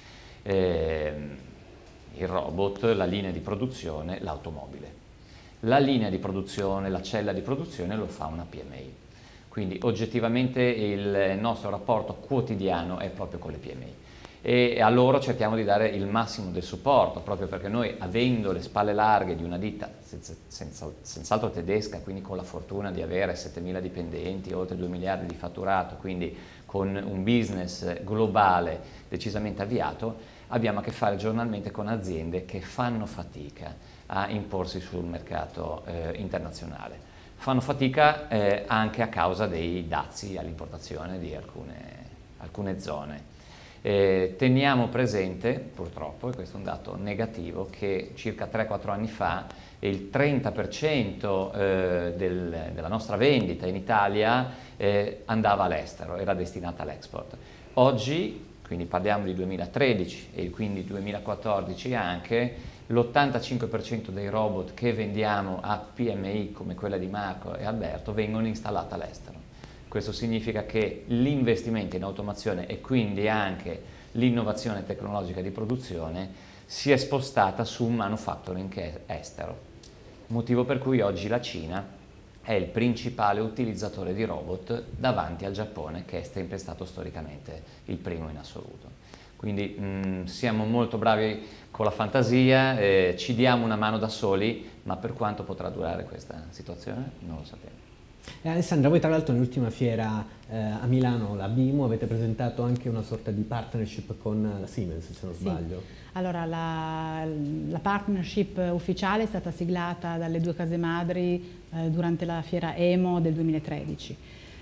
Eh, il robot, la linea di produzione, l'automobile. La linea di produzione, la cella di produzione lo fa una P M I. Quindi oggettivamente il nostro rapporto quotidiano è proprio con le P M I. E a loro cerchiamo di dare il massimo del supporto, proprio perché noi, avendo le spalle larghe di una ditta senza, senza, senz'altro tedesca, quindi con la fortuna di avere settemila dipendenti, oltre due miliardi di fatturato, quindi con un business globale decisamente avviato, abbiamo a che fare giornalmente con aziende che fanno fatica a imporsi sul mercato eh, internazionale. Fanno fatica eh, anche a causa dei dazi all'importazione di alcune, alcune zone. Eh, teniamo presente, purtroppo, e questo è un dato negativo, che circa tre quattro anni fa il trenta per cento eh, del, della nostra vendita in Italia eh, andava all'estero, era destinata all'export. Oggi, quindi parliamo di duemilatredici e quindi duemilaquattordici anche, l'ottantacinque per cento dei robot che vendiamo a P M I come quella di Marco e Alberto vengono installati all'estero. Questo significa che l'investimento in automazione e quindi anche l'innovazione tecnologica di produzione si è spostata su un manufacturing che è estero. Motivo per cui oggi la Cina è il principale utilizzatore di robot davanti al Giappone, che è sempre stato storicamente il primo in assoluto. Quindi mh, siamo molto bravi con la fantasia, eh, ci diamo una mano da soli, ma per quanto potrà durare questa situazione non lo sappiamo. Eh, Alessandra, voi tra l'altro nell'ultima fiera eh, a Milano, la BIMO, avete presentato anche una sorta di partnership con la Siemens, se non sì. sbaglio. Allora, la, la partnership ufficiale è stata siglata dalle due case madri eh, durante la fiera EMO del duemilatredici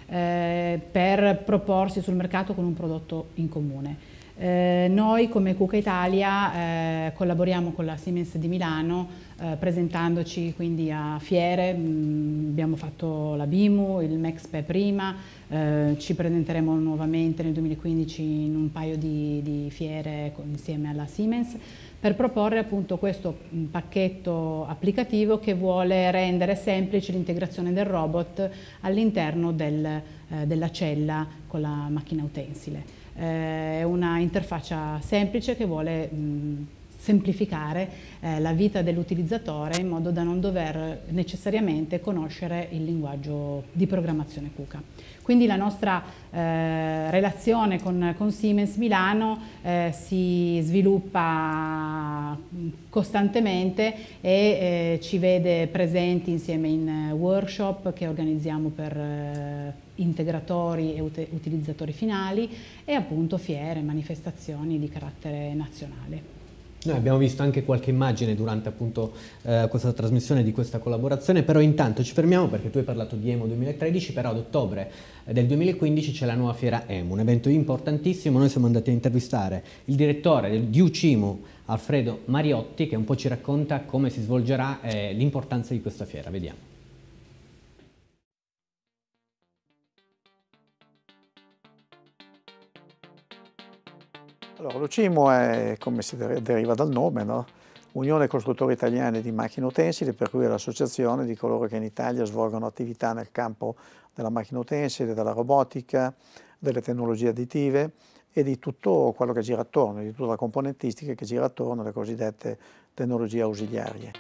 eh, per proporsi sul mercato con un prodotto in comune. Eh, noi come Kuka Italia eh, collaboriamo con la Siemens di Milano eh, presentandoci quindi a fiere, mh, abbiamo fatto la BIMU, il MEXPE prima, eh, ci presenteremo nuovamente nel duemilaquindici in un paio di, di fiere con, insieme alla Siemens per proporre appunto questo mh, pacchetto applicativo che vuole rendere semplice l'integrazione del robot all'interno del, eh, della cella con la macchina utensile. È una interfaccia semplice che vuole mh, semplificare eh, la vita dell'utilizzatore in modo da non dover necessariamente conoscere il linguaggio di programmazione Kuka. Quindi la nostra eh, relazione con, con Siemens Milano eh, si sviluppa costantemente e eh, ci vede presenti insieme in workshop che organizziamo per eh, integratori e ut utilizzatori finali e appunto fiere, manifestazioni di carattere nazionale. Noi abbiamo visto anche qualche immagine durante appunto eh, questa trasmissione di questa collaborazione, però intanto ci fermiamo perché tu hai parlato di EMO duemilatredici, però ad ottobre del duemilaquindici c'è la nuova fiera EMO, un evento importantissimo. Noi siamo andati a intervistare il direttore di U C I M U, Alfredo Mariotti, che un po' ci racconta come si svolgerà e eh, l'importanza di questa fiera. Vediamo. Allora, l'U C I M U è, come si deriva dal nome, no? Unione Costruttori Italiani di Macchine Utensili, per cui è l'associazione di coloro che in Italia svolgono attività nel campo della macchina utensile, della robotica, delle tecnologie additive e di tutto quello che gira attorno, di tutta la componentistica che gira attorno alle cosiddette tecnologie ausiliarie.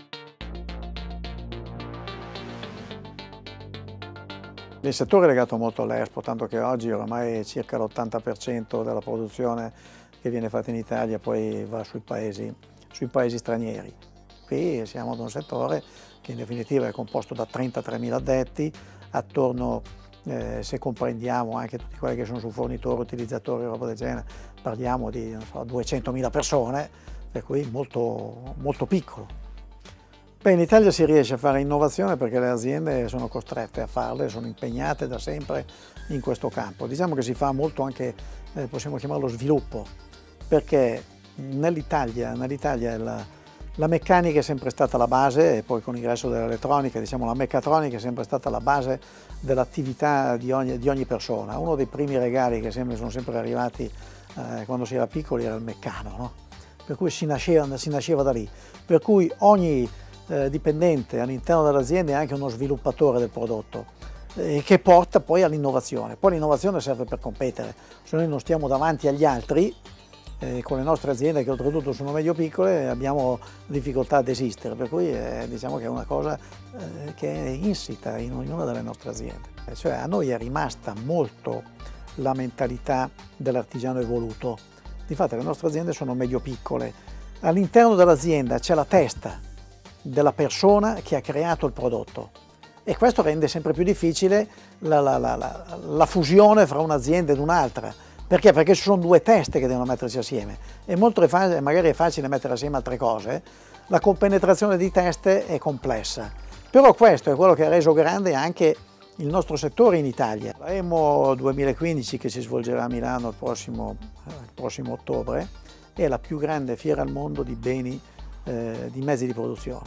Il settore è legato molto all'Expo, tanto che oggi oramai circa l'ottanta per cento della produzione che viene fatta in Italia poi va sui paesi, sui paesi stranieri. Qui siamo ad un settore che in definitiva è composto da trentatremila addetti, attorno, eh, se comprendiamo anche tutti quelli che sono su fornitori, utilizzatori, roba del genere, parliamo di non so, duecentomila persone, per cui molto, molto piccolo. Beh, in Italia si riesce a fare innovazione perché le aziende sono costrette a farle, sono impegnate da sempre in questo campo. Diciamo che si fa molto anche, eh, possiamo chiamarlo sviluppo, perché nell'Italia nell la, la meccanica è sempre stata la base e poi con l'ingresso dell'elettronica, diciamo la meccatronica è sempre stata la base dell'attività di ogni, di ogni persona. Uno dei primi regali che sempre, sono sempre arrivati eh, quando si era piccoli era il meccano, no? Per cui si nasceva, si nasceva da lì, per cui ogni Eh, dipendente all'interno dell'azienda è anche uno sviluppatore del prodotto eh, che porta poi all'innovazione. Poi l'innovazione serve per competere, se noi non stiamo davanti agli altri eh, con le nostre aziende che oltretutto sono medio piccole abbiamo difficoltà ad esistere, per cui eh, diciamo che è una cosa eh, che è insita in ognuna delle nostre aziende. Eh, cioè a noi è rimasta molto la mentalità dell'artigiano evoluto, difatti le nostre aziende sono medio piccole, all'interno dell'azienda c'è la testa della persona che ha creato il prodotto e questo rende sempre più difficile la, la, la, la, la fusione fra un'azienda ed un'altra. Perché? Perché ci sono due teste che devono mettersi assieme e molto è facile, magari è facile mettere assieme altre cose, la compenetrazione di teste è complessa. Però questo è quello che ha reso grande anche il nostro settore in Italia. La EMO duemilaquindici che si svolgerà a Milano il prossimo, il prossimo ottobre è la più grande fiera al mondo di beni Eh, di mezzi di produzione.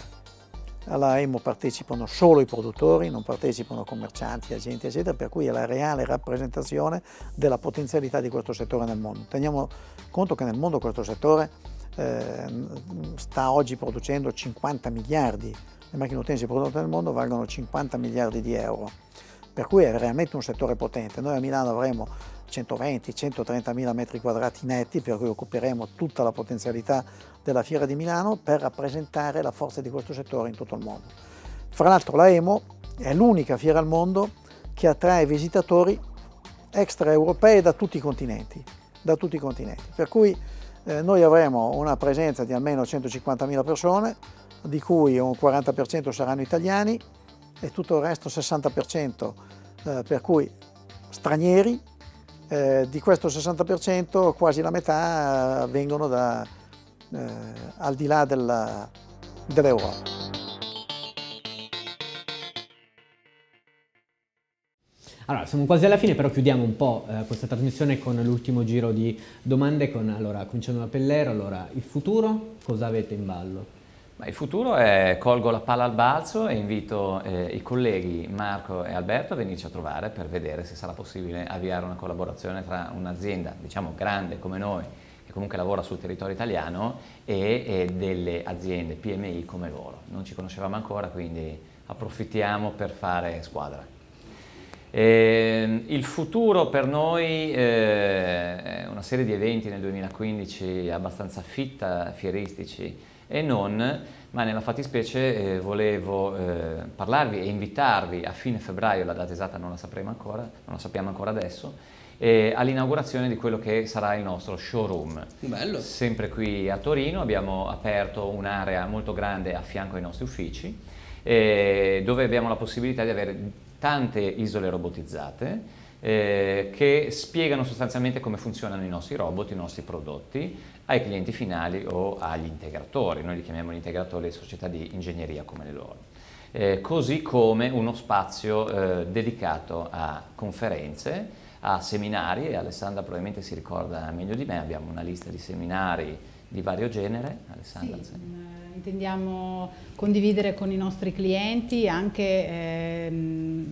Alla EMO partecipano solo i produttori, non partecipano commercianti, agenti eccetera, per cui è la reale rappresentazione della potenzialità di questo settore nel mondo. Teniamo conto che nel mondo questo settore eh, sta oggi producendo cinquanta miliardi, le macchine utensi prodotte nel mondo valgono cinquanta miliardi di euro, per cui è veramente un settore potente. Noi a Milano avremo centoventi centotrenta mila metri quadrati netti, per cui occuperemo tutta la potenzialità della Fiera di Milano per rappresentare la forza di questo settore in tutto il mondo. Fra l'altro la EMO è l'unica fiera al mondo che attrae visitatori extraeuropei da tutti i continenti, da tutti i continenti. Per cui eh, noi avremo una presenza di almeno centocinquantamila persone, di cui un quaranta per cento saranno italiani e tutto il resto sessanta per cento eh, per cui stranieri. Eh, di questo sessanta per cento quasi la metà eh, vengono da, eh, al di là dell'Europa. Allora, siamo quasi alla fine, però chiudiamo un po' eh, questa trasmissione con l'ultimo giro di domande, con, allora, cominciando da Pellero. Allora, il futuro, cosa avete in ballo? Ma il futuro è, colgo la palla al balzo e invito eh, i colleghi Marco e Alberto a venirci a trovare per vedere se sarà possibile avviare una collaborazione tra un'azienda, diciamo, grande come noi, che comunque lavora sul territorio italiano, e, e delle aziende P M I come loro. Non ci conoscevamo ancora, quindi approfittiamo per fare squadra. Eh, il futuro per noi eh, è una serie di eventi nel duemilaquindici abbastanza fitta, fieristici e non, ma nella fattispecie eh, volevo eh, parlarvi e invitarvi a fine febbraio, la data esatta non la sapremo ancora, non la sappiamo ancora adesso, eh, all'inaugurazione di quello che sarà il nostro showroom. Bello. Sempre qui a Torino abbiamo aperto un'area molto grande a fianco ai nostri uffici, eh, dove abbiamo la possibilità di avere tante isole robotizzate eh, che spiegano sostanzialmente come funzionano i nostri robot, i nostri prodotti ai clienti finali o agli integratori. Noi li chiamiamo gli integratori le società di ingegneria come le loro. Eh, così come uno spazio eh, dedicato a conferenze, a seminari, e Alessandra probabilmente si ricorda meglio di me, abbiamo una lista di seminari di vario genere. Alessandra, sì, intendiamo condividere con i nostri clienti anche ehm,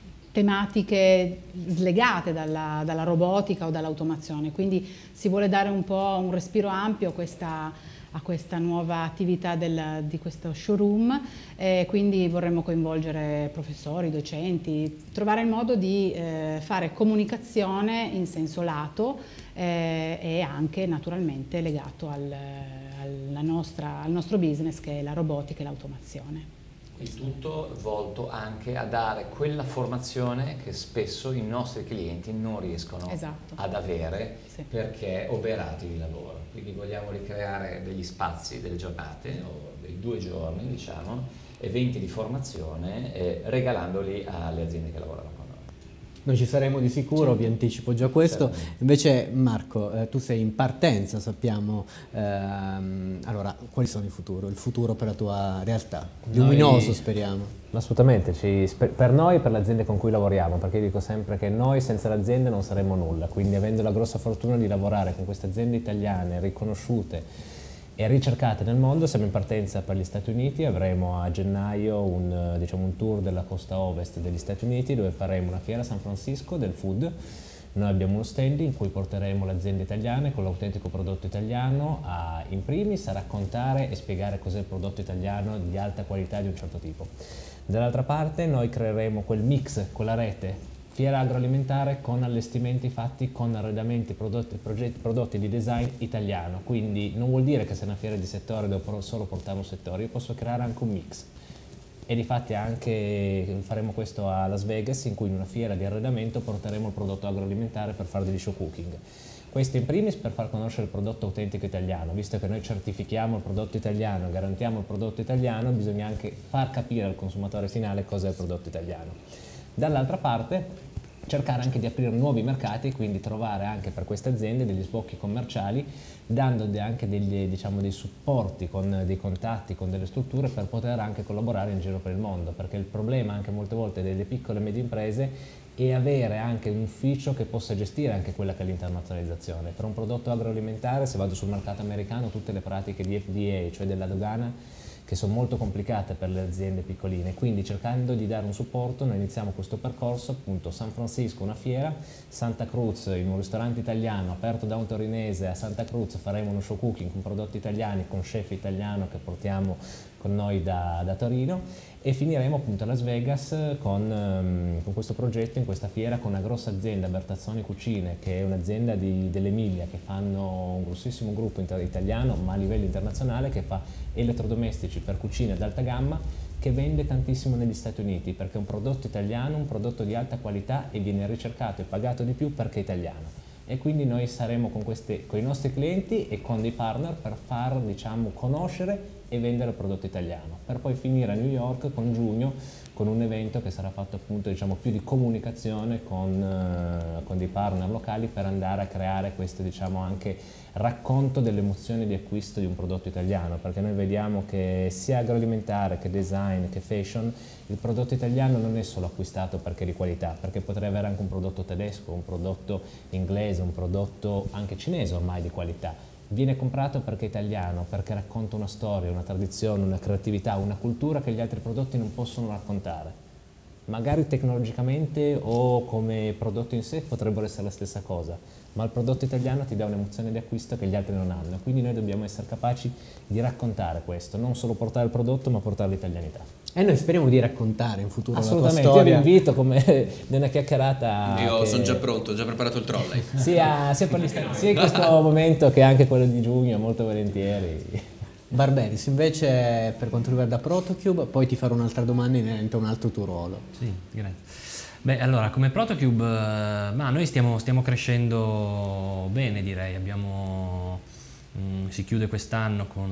tematiche slegate dalla, dalla robotica o dall'automazione, quindi si vuole dare un po' un respiro ampio a questa, a questa nuova attività del, di questo showroom, e quindi vorremmo coinvolgere professori, docenti, trovare il modo di eh, fare comunicazione in senso lato eh, e anche naturalmente legato al, alla nostra, al nostro business, che è la robotica e l'automazione. Il tutto volto anche a dare quella formazione che spesso i nostri clienti non riescono esatto. ad avere sì. perché oberati di lavoro. Quindi vogliamo ricreare degli spazi, delle giornate o dei due giorni, diciamo, eventi di formazione eh, regalandoli alle aziende che lavorano con noi. Noi ci saremo di sicuro, certo. Vi anticipo già questo. Invece Marco, eh, tu sei in partenza, sappiamo, ehm, allora quali sono il futuro? Il futuro per la tua realtà? Luminoso noi, speriamo. Assolutamente, ci, per noi e per le aziende con cui lavoriamo, perché io dico sempre che noi senza le aziende non saremmo nulla, quindi avendo la grossa fortuna di lavorare con queste aziende italiane riconosciute e ricercate nel mondo, siamo in partenza per gli Stati Uniti. Avremo a gennaio un, diciamo, un tour della costa ovest degli Stati Uniti, dove faremo una fiera a San Francisco del food. Noi abbiamo uno stand in cui porteremo le aziende italiane con l'autentico prodotto italiano a, in primis, a raccontare e spiegare cos'è il prodotto italiano di alta qualità di un certo tipo. Dall'altra parte noi creeremo quel mix con la rete fiera agroalimentare con allestimenti fatti con arredamenti, prodotti, progetti, prodotti di design italiano, quindi non vuol dire che se è una fiera di settore dove solo portiamo un settore, io posso creare anche un mix. E difatti anche faremo questo a Las Vegas, in cui in una fiera di arredamento porteremo il prodotto agroalimentare per fare degli show cooking. Questo in primis per far conoscere il prodotto autentico italiano, visto che noi certifichiamo il prodotto italiano, garantiamo il prodotto italiano, bisogna anche far capire al consumatore finale cos'è il prodotto italiano. Dall'altra parte cercare anche di aprire nuovi mercati, quindi trovare anche per queste aziende degli sbocchi commerciali, dando anche degli, diciamo, dei supporti con dei contatti, con delle strutture per poter anche collaborare in giro per il mondo, perché il problema anche molte volte delle piccole e medie imprese è avere anche un ufficio che possa gestire anche quella che è l'internazionalizzazione. Per un prodotto agroalimentare, se vado sul mercato americano, tutte le pratiche di F D A, cioè della dogana, che che sono molto complicate per le aziende piccoline, quindi cercando di dare un supporto noi iniziamo questo percorso, appunto San Francisco una fiera, Santa Cruz in un ristorante italiano aperto da un torinese, a Santa Cruz faremo uno show cooking con prodotti italiani, con chef italiano che portiamo con noi da, da Torino, e finiremo appunto a Las Vegas con, um, con questo progetto in questa fiera con una grossa azienda, Bertazzoni Cucine, che è un'azienda dell'Emilia che fanno un grossissimo gruppo italiano ma a livello internazionale, che fa elettrodomestici per cucine ad alta gamma, che vende tantissimo negli Stati Uniti perché è un prodotto italiano, un prodotto di alta qualità e viene ricercato e pagato di più perché è italiano. E quindi noi saremo con, queste, con i nostri clienti e con dei partner per far, diciamo, conoscere e vendere il prodotto italiano, per poi finire a New York con giugno con un evento che sarà fatto appunto, diciamo, più di comunicazione con, uh, con dei partner locali per andare a creare questo, diciamo, anche racconto delle emozioni di acquisto di un prodotto italiano, perché noi vediamo che sia agroalimentare che design che fashion il prodotto italiano non è solo acquistato perché è di qualità, perché potrei avere anche un prodotto tedesco, un prodotto inglese, un prodotto anche cinese ormai di qualità. Viene comprato perché è italiano, perché racconta una storia, una tradizione, una creatività, una cultura che gli altri prodotti non possono raccontare. Magari tecnologicamente o come prodotto in sé potrebbero essere la stessa cosa, ma il prodotto italiano ti dà un'emozione di acquisto che gli altri non hanno, quindi noi dobbiamo essere capaci di raccontare questo, non solo portare il prodotto ma portare l'italianità. E noi speriamo di raccontare in futuro la tua Assolutamente, storia. io vi invito come una chiacchierata. Io che... sono già pronto, ho già preparato il trolley. sia, sia, per sia in questo momento che anche quello di giugno, molto volentieri. Barberis, invece per quanto riguarda Protocube, poi ti farò un'altra domanda inerente a un altro tuo ruolo. Sì, grazie. Beh, allora, come Protocube, ma noi stiamo, stiamo crescendo bene, direi. Abbiamo, mh, si chiude quest'anno con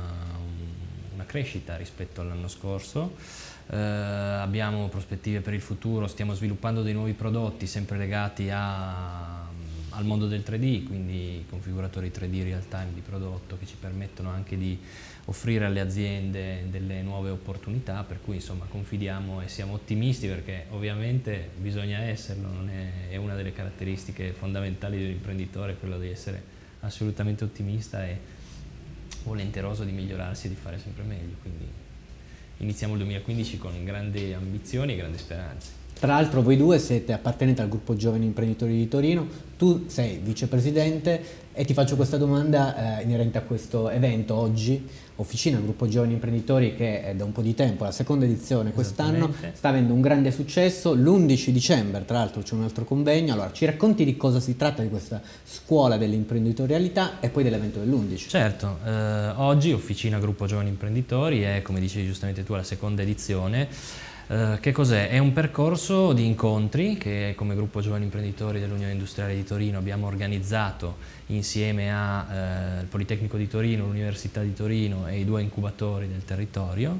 uh, una crescita rispetto all'anno scorso. Uh, abbiamo prospettive per il futuro, stiamo sviluppando dei nuovi prodotti sempre legati a, al mondo del tre D, quindi configuratori tre D real time di prodotto che ci permettono anche di offrire alle aziende delle nuove opportunità, per cui insomma confidiamo e siamo ottimisti, perché ovviamente bisogna esserlo, non è, è una delle caratteristiche fondamentali di un imprenditore, quello di essere assolutamente ottimista e volenteroso di migliorarsi e di fare sempre meglio, quindi iniziamo il duemilaquindici con grandi ambizioni e grandi speranze. Tra l'altro voi due siete appartenenti al gruppo Giovani Imprenditori di Torino, tu sei vicepresidente e ti faccio questa domanda eh, inerente a questo evento oggi, Officina, gruppo Giovani Imprenditori, che è da un po' di tempo, la seconda edizione quest'anno, sta avendo un grande successo. L'undici dicembre tra l'altro c'è un altro convegno, allora ci racconti di cosa si tratta di questa scuola dell'imprenditorialità e poi dell'evento dell'undici? Certo, eh, oggi Officina Gruppo Giovani Imprenditori è, come dicevi giustamente tu, la seconda edizione. Uh, che cos'è? È un percorso di incontri che come gruppo Giovani Imprenditori dell'Unione Industriale di Torino abbiamo organizzato insieme al uh, Politecnico di Torino, l'Università di Torino e i due incubatori del territorio,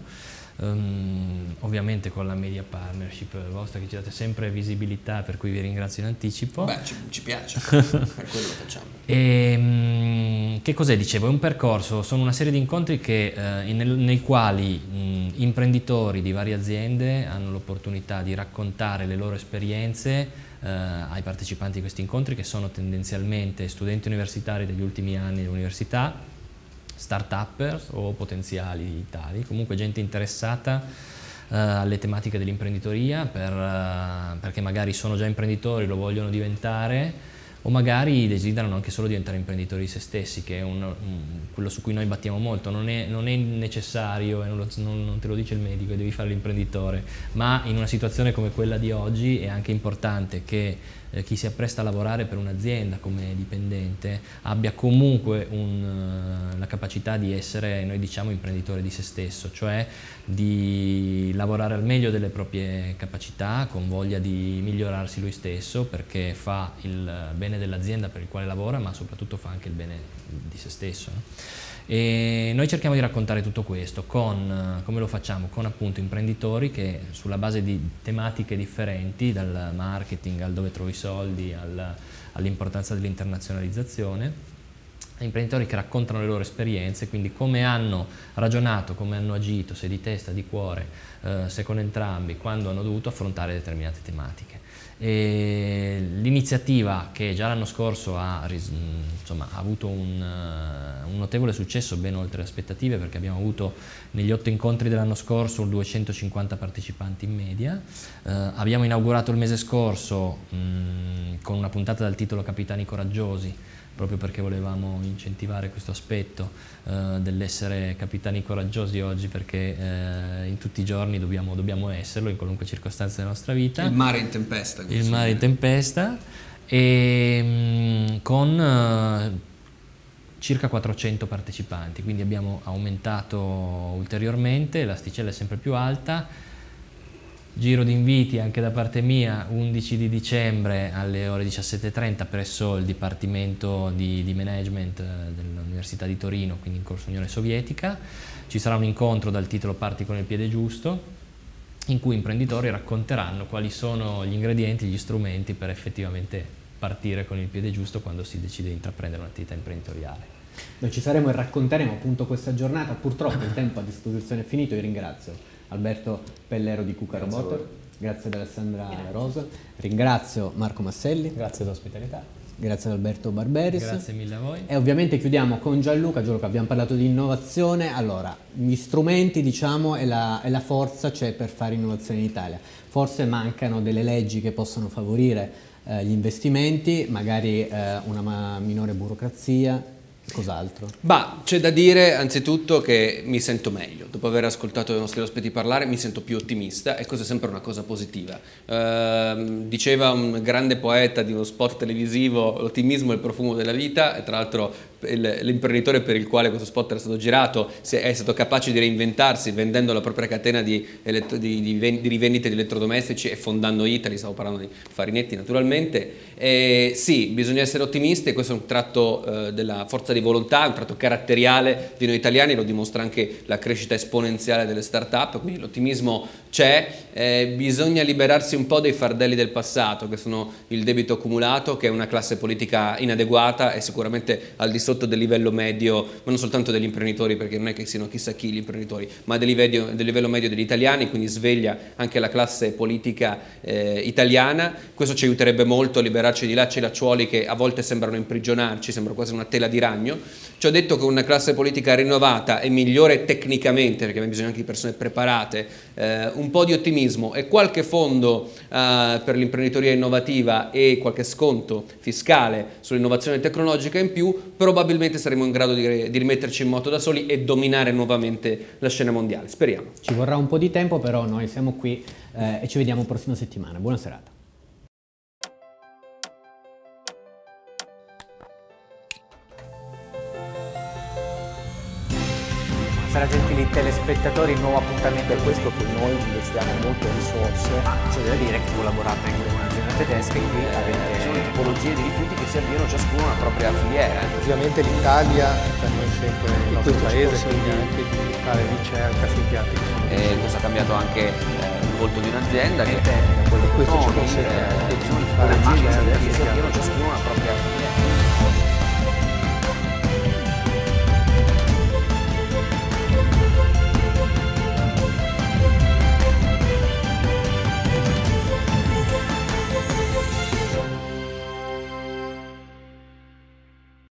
um, ovviamente con la media partnership vostra che ci date sempre visibilità, per cui vi ringrazio in anticipo. Beh, ci, ci piace, per quello lo facciamo. E, um, che cos'è? Dicevo, è un percorso, sono una serie di incontri che, uh, in, nei quali um, imprenditori di varie aziende hanno l'opportunità di raccontare le loro esperienze uh, ai partecipanti di questi incontri, che sono tendenzialmente studenti universitari degli ultimi anni dell'università, start-uppers o potenziali tali, comunque gente interessata uh, alle tematiche dell'imprenditoria per, uh, perché magari sono già imprenditori, lo vogliono diventare, o magari desiderano anche solo diventare imprenditori di se stessi, che è un, un, quello su cui noi battiamo molto. Non è, non è necessario, e non, lo, non, non te lo dice il medico, devi fare l'imprenditore, ma in una situazione come quella di oggi è anche importante che eh, chi si appresta a lavorare per un'azienda come dipendente abbia comunque un, uh, la capacità di essere, noi diciamo, imprenditore di se stesso, cioè di lavorare al meglio delle proprie capacità, con voglia di migliorarsi lui stesso, perché fa il bene dell'azienda per il quale lavora, ma soprattutto fa anche il bene di se stesso, no? E noi cerchiamo di raccontare tutto questo con, come lo facciamo? Con appunto imprenditori che sulla base di tematiche differenti, dal marketing al dove trovi i soldi, all'importanza dell'internazionalizzazione, imprenditori che raccontano le loro esperienze, quindi come hanno ragionato, come hanno agito, se di testa, di cuore, eh, se con entrambi, quando hanno dovuto affrontare determinate tematiche. L'iniziativa, che già l'anno scorso ha, insomma, ha avuto un, un notevole successo, ben oltre le aspettative, perché abbiamo avuto negli otto incontri dell'anno scorso duecentocinquanta partecipanti in media. Eh, abbiamo inaugurato il mese scorso mh, con una puntata dal titolo Capitani Coraggiosi, proprio perché volevamo incentivare questo aspetto eh, dell'essere capitani coraggiosi oggi, perché eh, in tutti i giorni dobbiamo, dobbiamo esserlo, in qualunque circostanza della nostra vita. Il mare in tempesta. Il mare in tempesta, e mh, con eh, circa quattrocento partecipanti, quindi abbiamo aumentato ulteriormente, l'asticella è sempre più alta. Giro di inviti anche da parte mia, undici di dicembre alle ore diciassette e trenta presso il Dipartimento di, di Management dell'Università di Torino, quindi in corso Unione Sovietica. Ci sarà un incontro dal titolo Parti con il piede giusto, in cui imprenditori racconteranno quali sono gli ingredienti, gli strumenti per effettivamente partire con il piede giusto quando si decide di intraprendere un'attività imprenditoriale. Noi ci saremo e racconteremo appunto questa giornata. Purtroppo il tempo a disposizione è finito. Io ringrazio Alberto Pellero di Cuca Roboter, grazie ad Alessandra La Rosa, ringrazio Marco Masselli, grazie dell'ospitalità, grazie ad Alberto Barberis, grazie mille a voi, e ovviamente chiudiamo con Gianluca. Gianluca, abbiamo parlato di innovazione. Allora, gli strumenti, diciamo, e la, e la forza c'è per fare innovazione in Italia. Forse mancano delle leggi che possono favorire eh, gli investimenti, magari eh, una minore burocrazia. Cos'altro? Bah, c'è da dire anzitutto che mi sento meglio, dopo aver ascoltato i nostri ospiti parlare mi sento più ottimista, e questa è sempre una cosa positiva. Eh, diceva un grande poeta di uno spot televisivo: l'ottimismo è il profumo della vita, e tra l'altro l'imprenditore per il quale questo spot era stato girato è stato capace di reinventarsi vendendo la propria catena di, di, di, di rivendite di elettrodomestici e fondando Italy. Stavo parlando di Farinetti naturalmente. E sì, bisogna essere ottimisti, e questo è un tratto eh, della forza di volontà, un tratto caratteriale di noi italiani, lo dimostra anche la crescita esponenziale delle start-up, quindi l'ottimismo c'è. Eh, bisogna liberarsi un po' dei fardelli del passato, che sono il debito accumulato, che è una classe politica inadeguata e sicuramente al di sotto del livello medio, ma non soltanto degli imprenditori, perché non è che siano chissà chi gli imprenditori, ma del livello, del livello medio degli italiani, quindi sveglia anche la classe politica eh, italiana. Questo ci aiuterebbe molto a liberarci di lacci e lacciuoli che a volte sembrano imprigionarci, sembra quasi una tela di ragno. Ci ho detto che una classe politica rinnovata è migliore tecnicamente, perché abbiamo bisogno anche di persone preparate, eh, un po' di ottimismo e qualche fondo eh, per l'imprenditoria innovativa e qualche sconto fiscale sull'innovazione tecnologica in più, probabilmente saremo in grado di, di rimetterci in moto da soli e dominare nuovamente la scena mondiale. Speriamo. Ci vorrà un po' di tempo, però noi siamo qui eh, e ci vediamo prossima settimana. Buona serata. Buonasera gentili telespettatori, nuovo appuntamento. Per questo che noi investiamo molte risorse, ma c'è da dire che collaborate anche con un'azienda tedesca in cui avete... Sono tipologie di rifiuti che si avviano ciascuno una propria filiera. Ovviamente l'Italia per noi è sempre il nostro paese, quindi anche di fare ricerca sui piatti che sono. E questo ha cambiato anche eh, il volto di un'azienda, che da quello che questo ci consente eh, di sono fare tipologie ricerca che si avviano ciascuno una propria filiera.